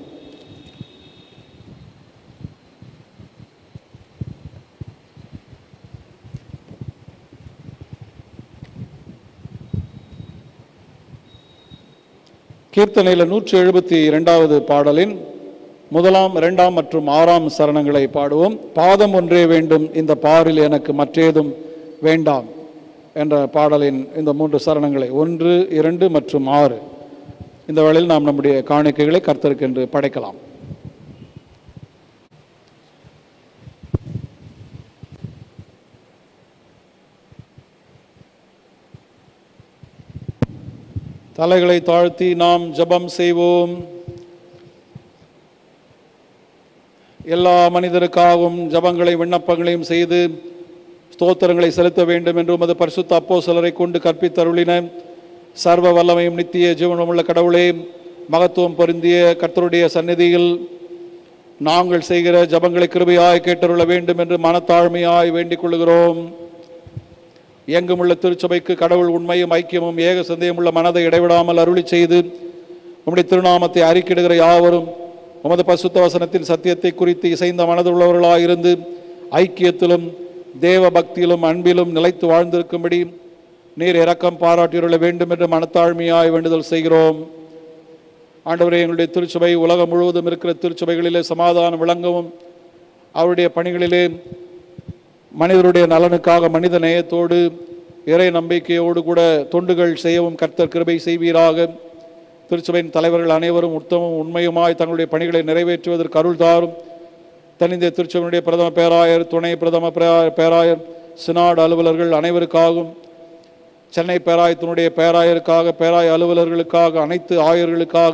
கீர்த்தனையில் நூற்றி எழுபத்தி இரண்டாவது பாடலின் முதலாம் இரண்டாம் மற்றும் ஆறாம் சரணங்களை பாடுவோம். பாதம் ஒன்றே வேண்டும், இந்த பாரில் எனக்கு மற்றேதும் வேண்டாம் என்ற பாடலின் இந்த மூன்று சரணங்களை ஒன்று இரண்டு மற்றும் ஆறு இந்த வேளையில் நாம் நம்முடைய காணிக்கைகளை கர்த்தருக்கென்று படைக்கலாம். தலைகளை தாழ்த்தி நாம் ஜெபம் செய்வோம். எல்லா மனிதருக்காகவும் ஜெபங்களை விண்ணப்பங்களையும் செய்து ஸ்தோத்திரங்களை செலுத்த வேண்டும் என்று உமது பரிசுத்த அப்போஸ்தலரை கொண்டு கற்பித்தருளின சர்வ வல்லமையும் நித்திய ஜீவனமுள்ள கடவுளே, மகத்துவம் பொருந்திய கர்த்தருடைய சந்நிதியில் நாங்கள் செய்கிற ஜெபங்களை கிருபையாய் கேட்டருள வேண்டும் என்று மனத்தாழ்மையாய் வேண்டிக் கொள்கிறோம். எங்குமுள்ள திருச்சபைக்கு கடவுள் உண்மையும் ஐக்கியமும் ஏக சந்தேகமுள்ள மனதை இடைவிடாமல் அருளி செய்து உம்முடைய திருநாமத்தை அறிக்கிடுகிற யாவரும் உமது பரிசுத்த வசனத்தின் சத்தியத்தை குறித்து இசைந்த மனதுள்ளவர்களாயிருந்து ஐக்கியத்திலும் தேவ பக்தியிலும் அன்பிலும் நிலைத்து வாழ்ந்திருக்கும்படி நீர் இரக்கம் பாராட்டியுள்ள வேண்டும் என்று மனத்தாழ்மையாய் வேண்டுதல் செய்கிறோம். ஆண்டவரே, எங்களுடைய திருச்சபை உலகம் முழுவதும் இருக்கிற திருச்சபைகளிலே சமாதானம் விளங்கவும் அவருடைய பணிகளிலே மனிதருடைய நலனுக்காக மனித நேயத்தோடு இறை நம்பிக்கையோடு கூட தொண்டுகள் செய்யவும் கர்த்தர் கிருபை செய்வீராக. திருச்சபையின் தலைவர்கள் அனைவரும் உத்தமும் உண்மையுமாய் தங்களுடைய பணிகளை நிறைவேற்றுவதற்கு அருள் தாரும். தனிந்த திருச்சபையினுடைய பிரதம பேராயர், துணை பிரதம பேராயர், சினாடு அலுவலர்கள் அனைவருக்காகவும், சென்னை பேராயத்தினுடைய பேராயருக்காக, பேராய அலுவலர்களுக்காக, அனைத்து ஆயர்களுக்காக,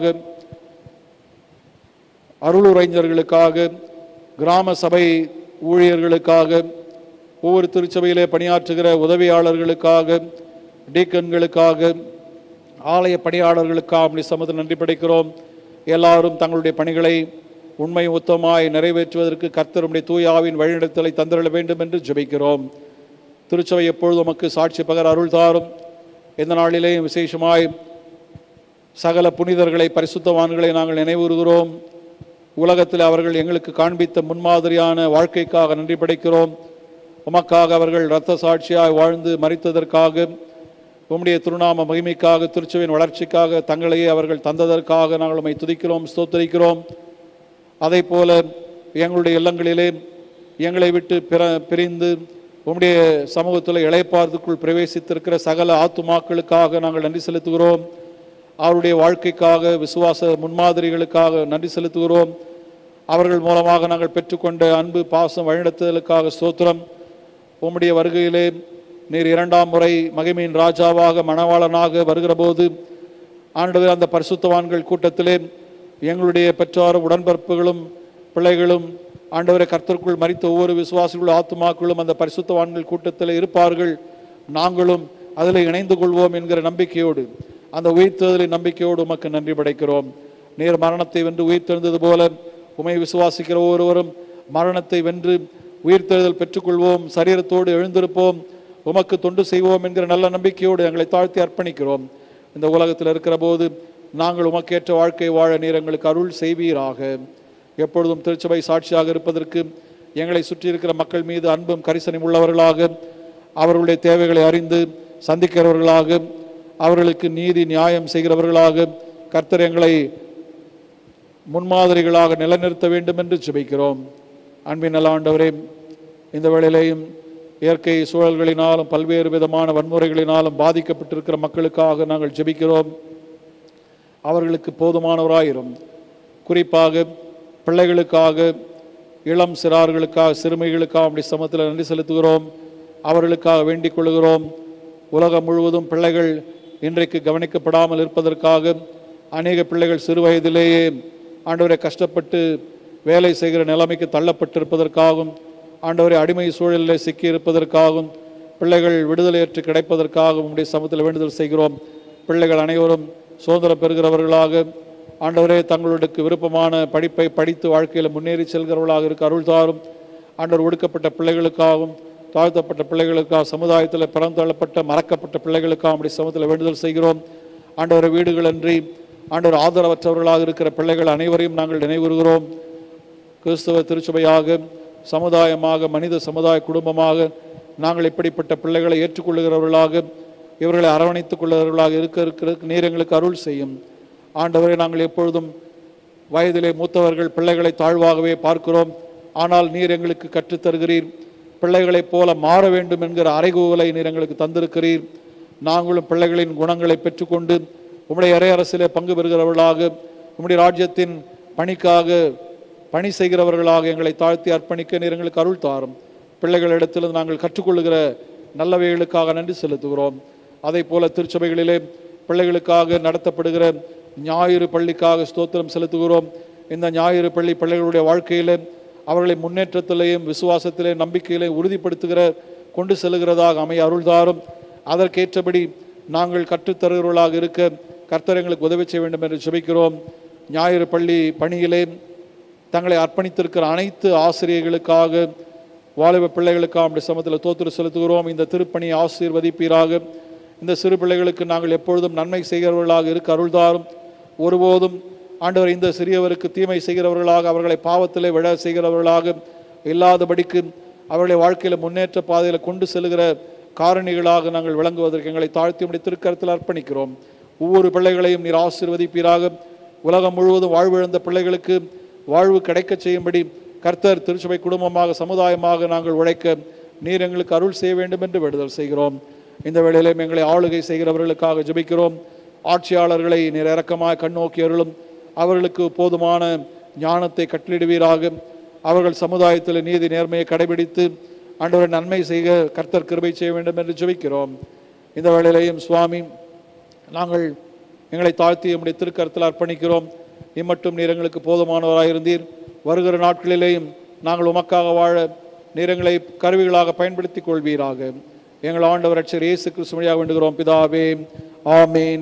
அருளுரைஞர்களுக்காக, கிராம சபை ஊழியர்களுக்காக, ஒவ்வொரு திருச்சபையிலே பணியாற்றுகிற உதவியாளர்களுக்காக, டீக்கன்களுக்காக, ஆலய பணியாளர்களுக்காக அப்படி சமூகத்தில் நன்றி படைக்கிறோம். எல்லாரும் தங்களுடைய பணிகளை உண்மை உத்தமாய் நிறைவேற்றுவதற்கு கர்த்தருடைய தூயாவின் வழிநடத்தலை தந்திரள வேண்டும் என்று ஜெபிக்கிறோம். திருச்சபை எப்பொழுது உமக்கு சாட்சி பகர் அருள் தாரும். இந்த நாளிலேயும் விசேஷமாய் சகல புனிதர்களை, பரிசுத்தவான்களை நாங்கள் நினைவுறுகிறோம். உலகத்தில் அவர்கள் எங்களுக்கு காண்பித்த முன்மாதிரியான வாழ்க்கைக்காக நன்றி படைக்கிறோம். உமக்காக அவர்கள் இரத்த சாட்சியாய் வாழ்ந்து மரித்ததற்காக, உம்முடைய திருநாம மகிமைக்காக, திருச்சபையின் வளர்ச்சிக்காக தங்களையே அவர்கள் தந்ததற்காக நாங்கள் உம்மை துதிக்கிறோம், ஸ்தோத்தரிக்கிறோம். அதை போல எங்களுடைய இல்லங்களிலே எங்களை விட்டு பிற பிரிந்து உம்முடைய சமூகத்தில் இளைப்பாறுதலுக்குள் பிரவேசித்திருக்கிற சகல ஆத்துமாக்களுக்காக நாங்கள் நன்றி செலுத்துகிறோம். அவருடைய வாழ்க்கைக்காக, விசுவாச முன்மாதிரிகளுக்காக நன்றி செலுத்துகிறோம். அவர்கள் மூலமாக நாங்கள் பெற்றுக்கொண்ட அன்பு, பாசம், வழிநடத்துதலுக்காக ஸ்தோத்திரம். உம்முடைய வருகையிலே நீர் இரண்டாம் முறை மகிமையின் ராஜாவாக மணவாளனாக வருகிற போது ஆண்டவர் அந்த பரிசுத்தவான்கள் கூட்டத்திலே எங்களுடைய பெற்றோரும் உடன்பிறப்புகளும் பிள்ளைகளும் ஆண்டவரை கர்த்தருக்குள் மரித்த ஒவ்வொரு விசுவாசிகளும் ஆத்துமாக்களும் அந்த பரிசுத்தவான்கள் கூட்டத்தில் இருப்பார்கள், நாங்களும் அதில் இணைந்து கொள்வோம் என்கிற நம்பிக்கையோடு, அந்த உயிர்த்தெழுதலின் நம்பிக்கையோடு உமக்கு நன்றி படைக்கிறோம். நீர் மரணத்தை வென்று உயிர்த்தெழுந்தது போல உமை விசுவாசிக்கிற ஒவ்வொருவரும் மரணத்தை வென்று உயிர்த்தெழுதல் பெற்றுக்கொள்வோம், சரீரத்தோடு எழுந்திருப்போம், உமக்கு தொண்டு செய்வோம் என்கிற நல்ல நம்பிக்கையோடு எங்களை தாழ்த்தி அர்ப்பணிக்கிறோம். இந்த உலகத்தில் இருக்கிற போது நாங்கள் உமக்கேற்ற வாழ்க்கை வாழ நீர் எங்களுக்கு அருள் செய்வீராக. எப்பொழுதும் திருச்சபை சாட்சியாக இருப்பதற்கு எங்களை சுற்றி இருக்கிற மக்கள் மீது அன்பும் கரிசனையும் உள்ளவர்களாக, அவர்களுடைய தேவைகளை அறிந்து சந்திக்கிறவர்களாக, அவர்களுக்கு நீதி நியாயம் செய்கிறவர்களாக கர்த்தர் எங்களை முன்மாதிரிகளாக நிலைநிறுத்த வேண்டும் என்று ஜெபிக்கிறோம். அன்பின் நல்ல ஆண்டவரே, இந்த வேளையிலேயும் இயற்கை சூழல்களினாலும் பல்வேறு விதமான வன்முறைகளினாலும் பாதிக்கப்பட்டிருக்கிற மக்களுக்காக நாங்கள் ஜெபிக்கிறோம். அவர்களுக்கு போதுமானவராயிரும். குறிப்பாக பிள்ளைகளுக்காக, இளம் சிறார்களுக்காக, சிறுமிகளுக்காக அப்படி சமத்தில் நன்றி செலுத்துகிறோம். அவர்களுக்காக வேண்டிக் கொள்கிறோம். உலகம் முழுவதும் பிள்ளைகள் இன்றைக்கு கவனிக்கப்படாமல் இருப்பதற்காக அநேக பிள்ளைகள் சிறு வயதிலேயே ஆண்டவரை கஷ்டப்பட்டு வேலை செய்கிற நிலைமைக்கு தள்ளப்பட்டிருப்பதற்காகவும், ஆண்டவரை அடிமை சூழலில் சிக்கியிருப்பதற்காகவும், பிள்ளைகள் விடுதலையற்று கிடைப்பதற்காகவும் உம்முடைய சமூகத்தில் வேண்டுதல் செய்கிறோம். பிள்ளைகள் அனைவரும் சுதந்திரம் பெறுகிறவர்களாக, ஆண்டவரே தங்களுக்கு விருப்பமான படிப்பை படித்து வாழ்க்கையில் முன்னேறி செல்கிறவர்களாக இருக்க அருள் தாரும். ஆண்டவர் ஒடுக்கப்பட்ட பிள்ளைகளுக்காகவும், தாழ்த்தப்பட்ட பிள்ளைகளுக்காக, சமுதாயத்தில் பிறந்தள்ளப்பட்ட மறக்கப்பட்ட பிள்ளைகளுக்காக அப்படி சமூகத்தில் வேண்டுதல் செய்கிறோம். ஆண்டவரை வீடுகள் அன்றி ஆண்டவர் ஆதரவற்றவர்களாக இருக்கிற பிள்ளைகள் அனைவரையும் நாங்கள் நினைவுறுகிறோம். கிறிஸ்தவ திருச்சபையாக, சமுதாயமாக, மனித சமுதாய குடும்பமாக நாங்கள் இப்படிப்பட்ட பிள்ளைகளை ஏற்றுக்கொள்ளுகிறவர்களாக, இவர்களை அரவணைத்துக் கொள்ளுகிறவர்களாக இருக்க இருக்கிற நீர் எங்களுக்கு அருள் செய்யும். ஆண்டவரை நாங்கள் எப்பொழுதும் வயதிலே மூத்தவர்கள் பிள்ளைகளை தாழ்வாகவே பார்க்கிறோம். ஆனால் நீர் எங்களுக்கு கற்றுத்தருகிறீர். பிள்ளைகளைப் போல மாற வேண்டும் என்கிற அறைகூவலை நீர் எங்களுக்கு தந்திருக்கிறீர். நாங்களும் பிள்ளைகளின் குணங்களை பெற்றுக்கொண்டு உம்முடைய இறை அரசிலே பங்கு பெறுகிறவர்களாக, உம்முடைய ராஜ்யத்தின் பணிக்காக பணி செய்கிறவர்களாக எங்களை தாழ்த்தி அர்ப்பணிக்க நீர் எங்களுக்கு அருள் தாரும். பிள்ளைகளிடத்தில் நாங்கள் கற்றுக்கொள்ளுகிற நல்லவைகளுக்காக நன்றி செலுத்துகிறோம். அதை போல திருச்சபைகளிலே பிள்ளைகளுக்காக நடத்தப்படுகிற ஞாயிறு பள்ளிக்காக ஸ்தோத்திரம் செலுத்துகிறோம். இந்த ஞாயிறு பள்ளி பிள்ளைகளுடைய வாழ்க்கையிலே அவர்களை முன்னேற்றத்திலேயும் விசுவாசத்திலே நம்பிக்கையிலே உறுதிப்படுத்துகிற கொண்டு செல்கிறதாக அமைய அருள்தாரும். அதற்கேற்றபடி நாங்கள் கற்றுத்தருகிறவர்களாக இருக்க கர்த்தர் எங்களுக்கு உதவி செய்ய வேண்டும் என்று ஜெபிக்கிறோம். ஞாயிறு பள்ளி பணியிலே தங்களை அர்ப்பணித்திருக்கிற அனைத்து ஆசிரியர்களுக்காக, வாலிப பிள்ளைகளுக்காக அப்படி சமத்தில் தோத்திர செலுத்துகிறோம். இந்த திருப்பணி ஆசீர்வதிப்பீராக. இந்த சிறு பிள்ளைகளுக்கு நாங்கள் எப்பொழுதும் நன்மை செய்கிறவர்களாக இருக்க அருள்தாரும். ஒருபோதும் ஆண்டவர் இந்த சிறியவருக்கு தீமை செய்கிறவர்களாக, அவர்களை பாவத்திலே விழ செய்கிறவர்களாக இல்லாதபடிக்கு அவர்களை வாழ்க்கையில் முன்னேற்ற பாதையில் கொண்டு செல்கிற காரணிகளாக நாங்கள் விளங்குவதற்கு எங்களை தாழ்த்தி உடைய திருக்கரத்தில் அர்ப்பணிக்கிறோம். ஒவ்வொரு பிள்ளைகளையும் நீர் ஆசீர்வதிப்பீராக. உலகம் முழுவதும் வாழ்விழந்த பிள்ளைகளுக்கு வாழ்வு கிடைக்க செய்யும்படி கர்த்தர் திருச்சபை குடும்பமாக, சமுதாயமாக நாங்கள் உழைக்க நீர் எங்களுக்கு அருள் செய்ய வேண்டும் என்று வேண்டுதல் செய்கிறோம். இந்த வேளையிலும் எங்களை ஆளுகை செய்கிறவர்களுக்காக ஜெபிக்கிறோம். ஆட்சியாளர்களை நீர் இரக்கமாய் கண்ணோக்கி அருளும். அவர்களுக்கு போதுமான ஞானத்தை கட்டளிடுவீராக. அவர்கள் சமுதாயத்தில் நீதி நேர்மையை கடைபிடித்து ஆண்டவரை நன்மை செய்ய கர்த்தர் கிருபை செய்ய வேண்டும் என்று ஜெபிக்கிறோம். இந்த வேளையிலேயும் சுவாமி, நாங்கள் எங்களை தாழ்த்தி நம்முடைய திருக்கரத்தில் அர்ப்பணிக்கிறோம். இம்மட்டும் நீர் எங்களுக்கு போதுமானவராயிருந்தீர். வருகிற நாட்களிலேயும் நாங்கள் உமக்காக வாழ நீர் எங்களை கருவிகளாக பயன்படுத்திக் கொள்வீராக. எங்கள் ஆண்டவர் ரட்சகர் இயேசு கிறிஸ்து வழியாக வேண்டுகிறோம் பிதாவே, ஆமேன்.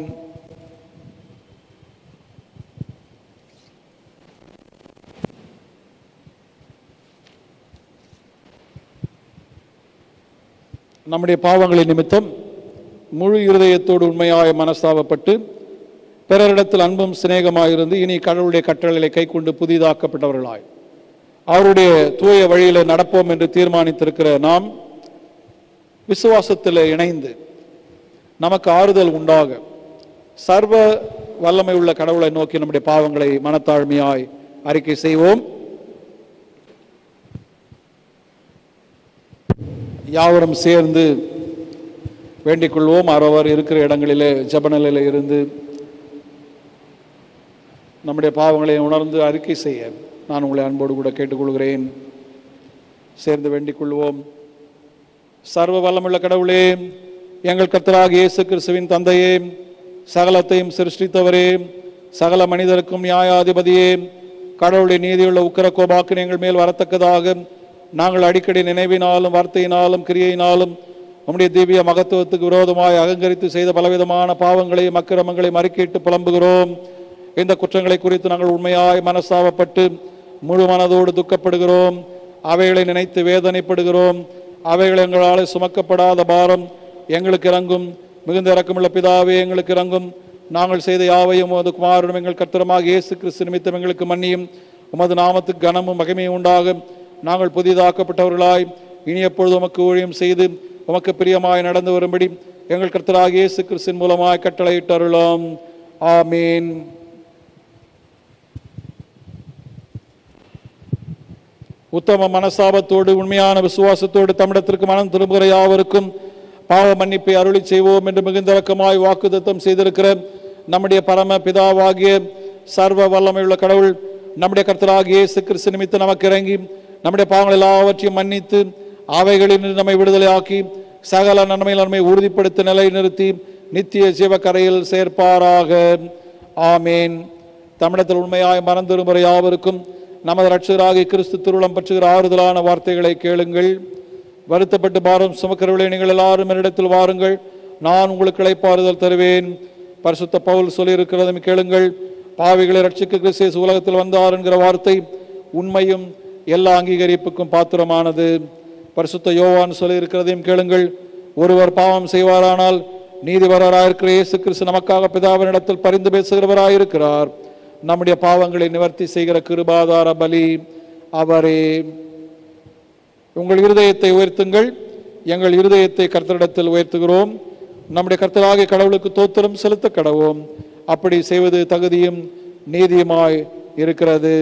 நம்முடைய பாவங்களின் நிமித்தம் முழு இருதயத்தோடு உண்மையாய மனஸ்தாபப்பட்டு பிறரிடத்தில் அன்பும் சிநேகமாயிருந்து இனி கடவுளுடைய கட்டளைகளை கை கொண்டு புதிதாக்கப்பட்டவர்களாய் அவருடைய தூய வழியில் நடப்போம் என்று தீர்மானித்திருக்கிற நாம் விசுவாசத்தில் இணைந்து நமக்கு ஆறுதல் உண்டாக சர்வ வல்லமை உள்ள கடவுளை நோக்கி நம்முடைய பாவங்களை மனத்தாழ்மையாய் அறிக்கை செய்வோம். யாவரும் சேர்ந்து வேண்டிக் கொள்வோம். அவரவர் இருக்கிற இடங்களிலே ஜெப நிலையில இருந்து நம்முடைய பாவங்களை உணர்ந்து அறிக்கை செய்ய நான் உங்களை அன்போடு கூட கேட்டுக்கொள்கிறேன். சேர்ந்து வேண்டிக் கொள்வோம். சர்வ வல்லமுள்ள கடவுளே, எங்கள் கர்த்தராகிய இயேசு கிறிஸ்துவின் தந்தையே, சகலத்தையும் சிருஷ்டித்தவரே, சகல மனிதருக்கும் நியாயாதிபதியே, கடவுளுடைய நீதியுள்ள உக்கிர கோபாக்கினை எங்கள் மேல் வரத்தக்கதாக நாங்கள் அடிக்கடி நினைவினாலும் வார்த்தையினாலும் கிரியையினாலும் நம்முடைய திவ்ய மகத்துவத்துக்கு விரோதமாய் அகங்கரித்து செய்த பலவிதமான பாவங்களையும் அக்கிரமங்களையும் அறிக்கையிட்டு புலம்புகிறோம். இந்த குற்றங்களை குறித்து நாங்கள் உண்மையாய் மனஸ்தாபப்பட்டு முழு மனதோடு துக்கப்படுகிறோம். அவைகளை நினைத்து வேதனைப்படுகிறோம். அவைகள் எங்களால் சுமக்கப்படாத பாரம் எங்களுக்கு இறங்கும். மிகுந்த இரக்கமுள்ள பிதாவே, எங்களுக்கு இறங்கும். நாங்கள் செய்த யாவையும் உமது குமாரனும் எங்கள் கர்த்தருமாக இயேசு கிறிஸ்து நிமித்தம் எங்களுக்கு மன்னியும். உமது நாமத்துக்கு கனமும் மகிமையும் உண்டாகும். நாங்கள் புதிதாக்கப்பட்டவர்களாய் இனி எப்பொழுது உமக்கு ஊழியம் செய்து உமக்கு பிரியமாய் நடந்து வரும்படி எங்கள் கர்த்தராகிய இயேசு கிறிஸ்துவின் மூலமாய் கட்டளையிட்டு அருளோம். ஆமீன். உத்தம மனசாபத்தோடு உண்மையான விசுவாசத்தோடு தமிழத்திற்கு மனம் திரும்புகிற யாவருக்கும் பாவ மன்னிப்பை அருளி செய்வோம் என்று மிகுந்த இரக்கமாய் வாக்குத்தத்தம் செய்திருக்கிற நம்முடைய பரம பிதாவாகிய சர்வ வல்லமையுள்ள கடவுள் நம்முடைய கர்த்தராகிய இயேசு கிறிஸ்து நிமித்தம் நமக்கு இறங்கி நம்முடைய பாவங்கள் எல்லாவற்றையும் மன்னித்து அவைகளில் நம்மை விடுதலையாக்கி சகல நன்மையில் நம்மை உறுதிப்படுத்தி நிலை நிறுத்தி நித்திய ஜீவக்கரையில் சேர்ப்பாராக. ஆமேன். தமிழத்தில் உண்மையாய் மறந்திருமுறை யாவருக்கும் நமது இரட்சகராகிய கிறிஸ்து திருவுளம் பற்றுகிற ஆறுதலான வார்த்தைகளை கேளுங்கள். வருத்தப்பட்டு பாரம் சுமக்கிறவர்களே, நீங்கள் எல்லாரும் என்னிடத்தில் வாருங்கள், நான் உங்களுக்கு இளைப்பாறுதல் தருவேன். பரிசுத்த பவுல் சொல்லியிருக்கிறதும் கேளுங்கள். பாவிகளை ரட்சிக்க கிறிஸ்து உலகத்தில் வந்தார் என்கிற வார்த்தை உண்மையும் எல்லா அங்கீகரிப்புக்கும் பாத்திரமானது. பரிசுத்த யோவான் சொல்லியிருக்கிறதையும் கேளுங்கள். ஒருவர் பாவம் செய்வாரானால் நீதிபரராயிருக்கிற இயேசு கிறிஸ்து நமக்காக பிதாவினிடத்தில் பரிந்து பேசுகிறவராயிருக்கிறார். நம்முடைய பாவங்களை நிவர்த்தி செய்கிற கிருபாதார பலி அவரே. உங்கள் இருதயத்தை உயர்த்துங்கள். எங்கள் இருதயத்தை கர்த்தரிடத்தில் உயர்த்துகிறோம். நம்முடைய கர்த்தராகிய கடவுளுக்கு தோத்திரம் செலுத்த கடவோம். அப்படி செய்வது தகுதியும் நீதியுமாய் இருக்கிறது.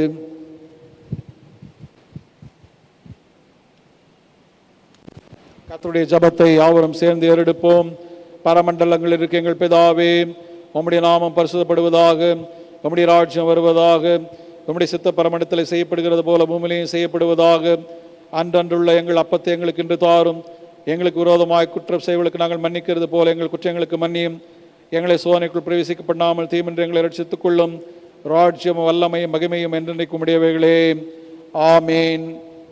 கர்த்தருடைய ஜபத்தை யாவரும் சேர்ந்து ஏறெடுப்போம். பரமண்டலங்களில் இருக்க எங்கள் பிதாவே, உம்முடைய நாமம் பரிசுத்தப்படுவதாக, உம்முடைய ராஜ்யம் வருவதாக, உம்முடைய சித்த பரமண்டலத்தில் செய்யப்படுகிறது போல பூமியிலையும் செய்யப்படுவதாக. அன்றன்றுள்ள எங்கள் அப்பத்தை எங்களுக்கு இன்று தாரும். எங்களுக்கு விரோதமாய் குற்றம் செய்வர்களுக்கு நாங்கள் மன்னிக்கிறது போல எங்கள் குற்றங்களுக்கு மன்னியும். எங்களை சோதனைக்குள் பிரவேசிக்கப்படாமல் தீமின்றி எங்களை ரட்சித்துக் கொள்ளும். ராஜ்யம் வல்லமையும் மகிமையும் என்றென்றைக்கும் உடையவைகளே. ஆமீன்.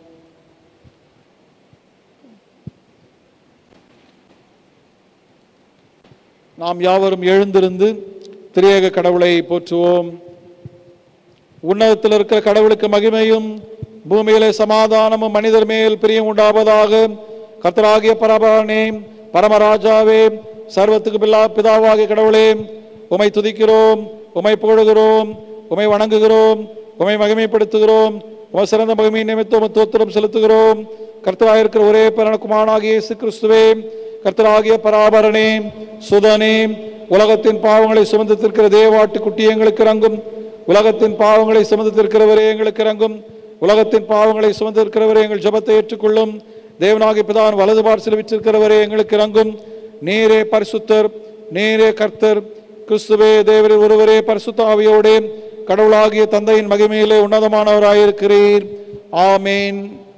நாம் யாவரும் எழுந்திருந்து திரியேக கடவுளை போற்றுவோம். உன்னதத்தில் இருக்கிற கடவுளுக்கு மகிமையும் பூமியிலே சமாதானமும் மனிதர் மேல் பிரியம் உண்டாவதாக. கர்த்தராகிய பரபரனே, பரமராஜாவே, சர்வத்துக்கு பில்லா பிதாவாகிய கடவுளே, உமை துதிக்கிறோம், உமை புகழுகிறோம், உமை வணங்குகிறோம், உமை மகிமைப்படுத்துகிறோம். உமை சிறந்த மகிமை நிமித்தம் தோத்திரம் செலுத்துகிறோம். கர்த்தராயிருக்கிற ஒரே பிறனக்குமாரனாகிய இயேசு கிறிஸ்துவே, கர்த்தராகிய பராபரனே, சுதனே, உலகத்தின் பாவங்களை சுமந்திருக்கிற தேவாட்டு குட்டி எங்களுக்கு இறங்கும். உலகத்தின் பாவங்களை சுமந்திருக்கிறவரே எங்களுக்கு இறங்கும். உலகத்தின் பாவங்களை சுமந்திருக்கிறவரே எங்கள் ஜபத்தை ஏற்றுக்கொள்ளும். தேவனாகிய பிதாவின் வலது பார்சில் விற்றிருக்கிறவரே எங்களுக்கு இறங்கும். நீரே பரிசுத்தர், நீரே கர்த்தர், கிறிஸ்துவே தேவரே ஒருவரே பரிசுத்த ஆவியோடே கடவுளாகிய தந்தையின் மகிமையிலே உன்னதமானவராயிருக்கிறீர். ஆமீன்.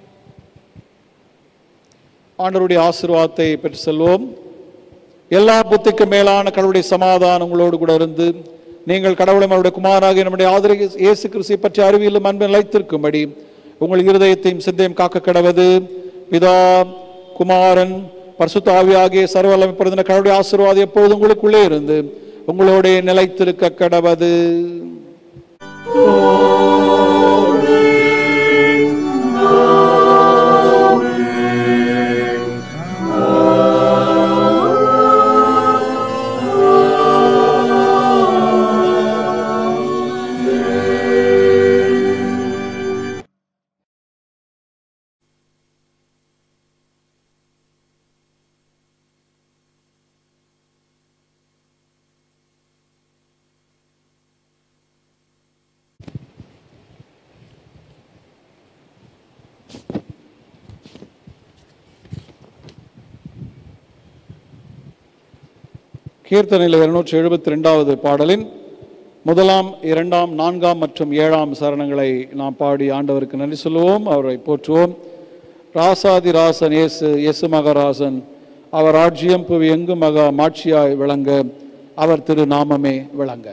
ஆண்டவருடைய ஆசீர்வாதத்தை பெற்று செல்வோம். எல்லா புத்திக்கும் மேலான கடவுளுடைய சமாதானம் உங்களோடு கூட இருந்து நீங்கள் கடவுளை அவருடைய குமாராகிய நம்முடைய ஆதரவு இயேசு கிறிஸ்துவை பற்றி அறிவியலும் அன்பு நிலைத்திருக்கும்படி உங்கள் இருதயத்தையும் சிந்தையும் காக்க கடவது. பிதா, குமாரன், பரிசுத்த ஆவியாகிய சர்வவல்லமை பிறந்த கடவுளுடைய ஆசீர்வாதம் எப்பொழுதும் உங்களுக்குள்ளே இருந்து உங்களோட நிலைத்திருக்க கடவது. கீர்த்தனையில் இருநூற்றி எழுபத்தி ரெண்டாவது பாடலின் முதலாம், இரண்டாம், நான்காம் மற்றும் ஏழாம் சரணங்களை நாம் பாடி ஆண்டவருக்கு நன்றி சொல்லுவோம், அவரை போற்றுவோம். ராசாதி ராசன் இயேசு இயேசு மகராசன், அவர் ஆட்சியம் புவி எங்கு மகா மாட்சியாய் விளங்க, அவர் திரு நாமமே விளங்க.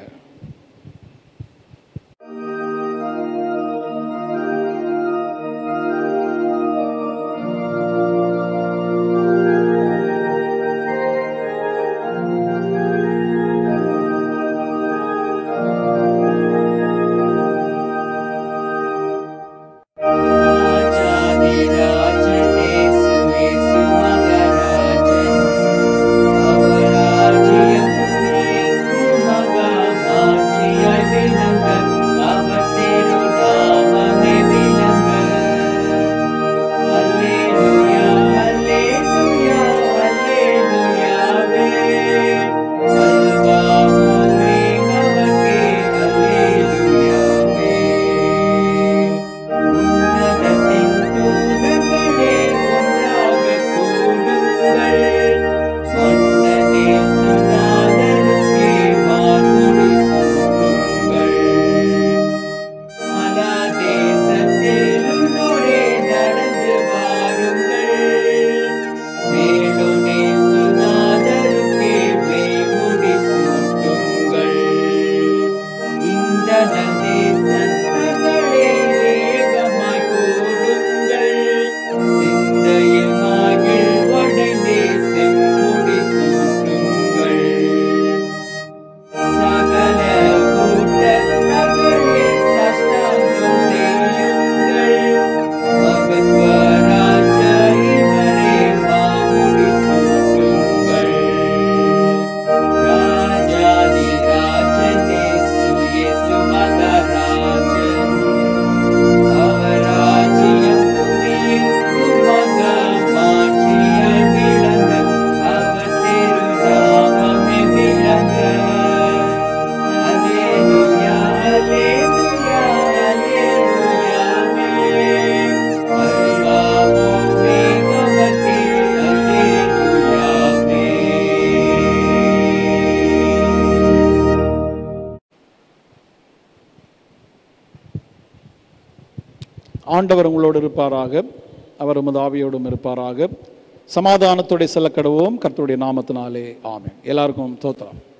ஆண்டவர் உங்களோடு இருப்பாராக, அவர் உமது ஆவியோடும் இருப்பாராக. சமாதானத்தோடு செல்ல கடவோம், கர்த்தருடைய நாமத்தினாலே ஆமென். எல்லாருக்கும் தோத்திரம்.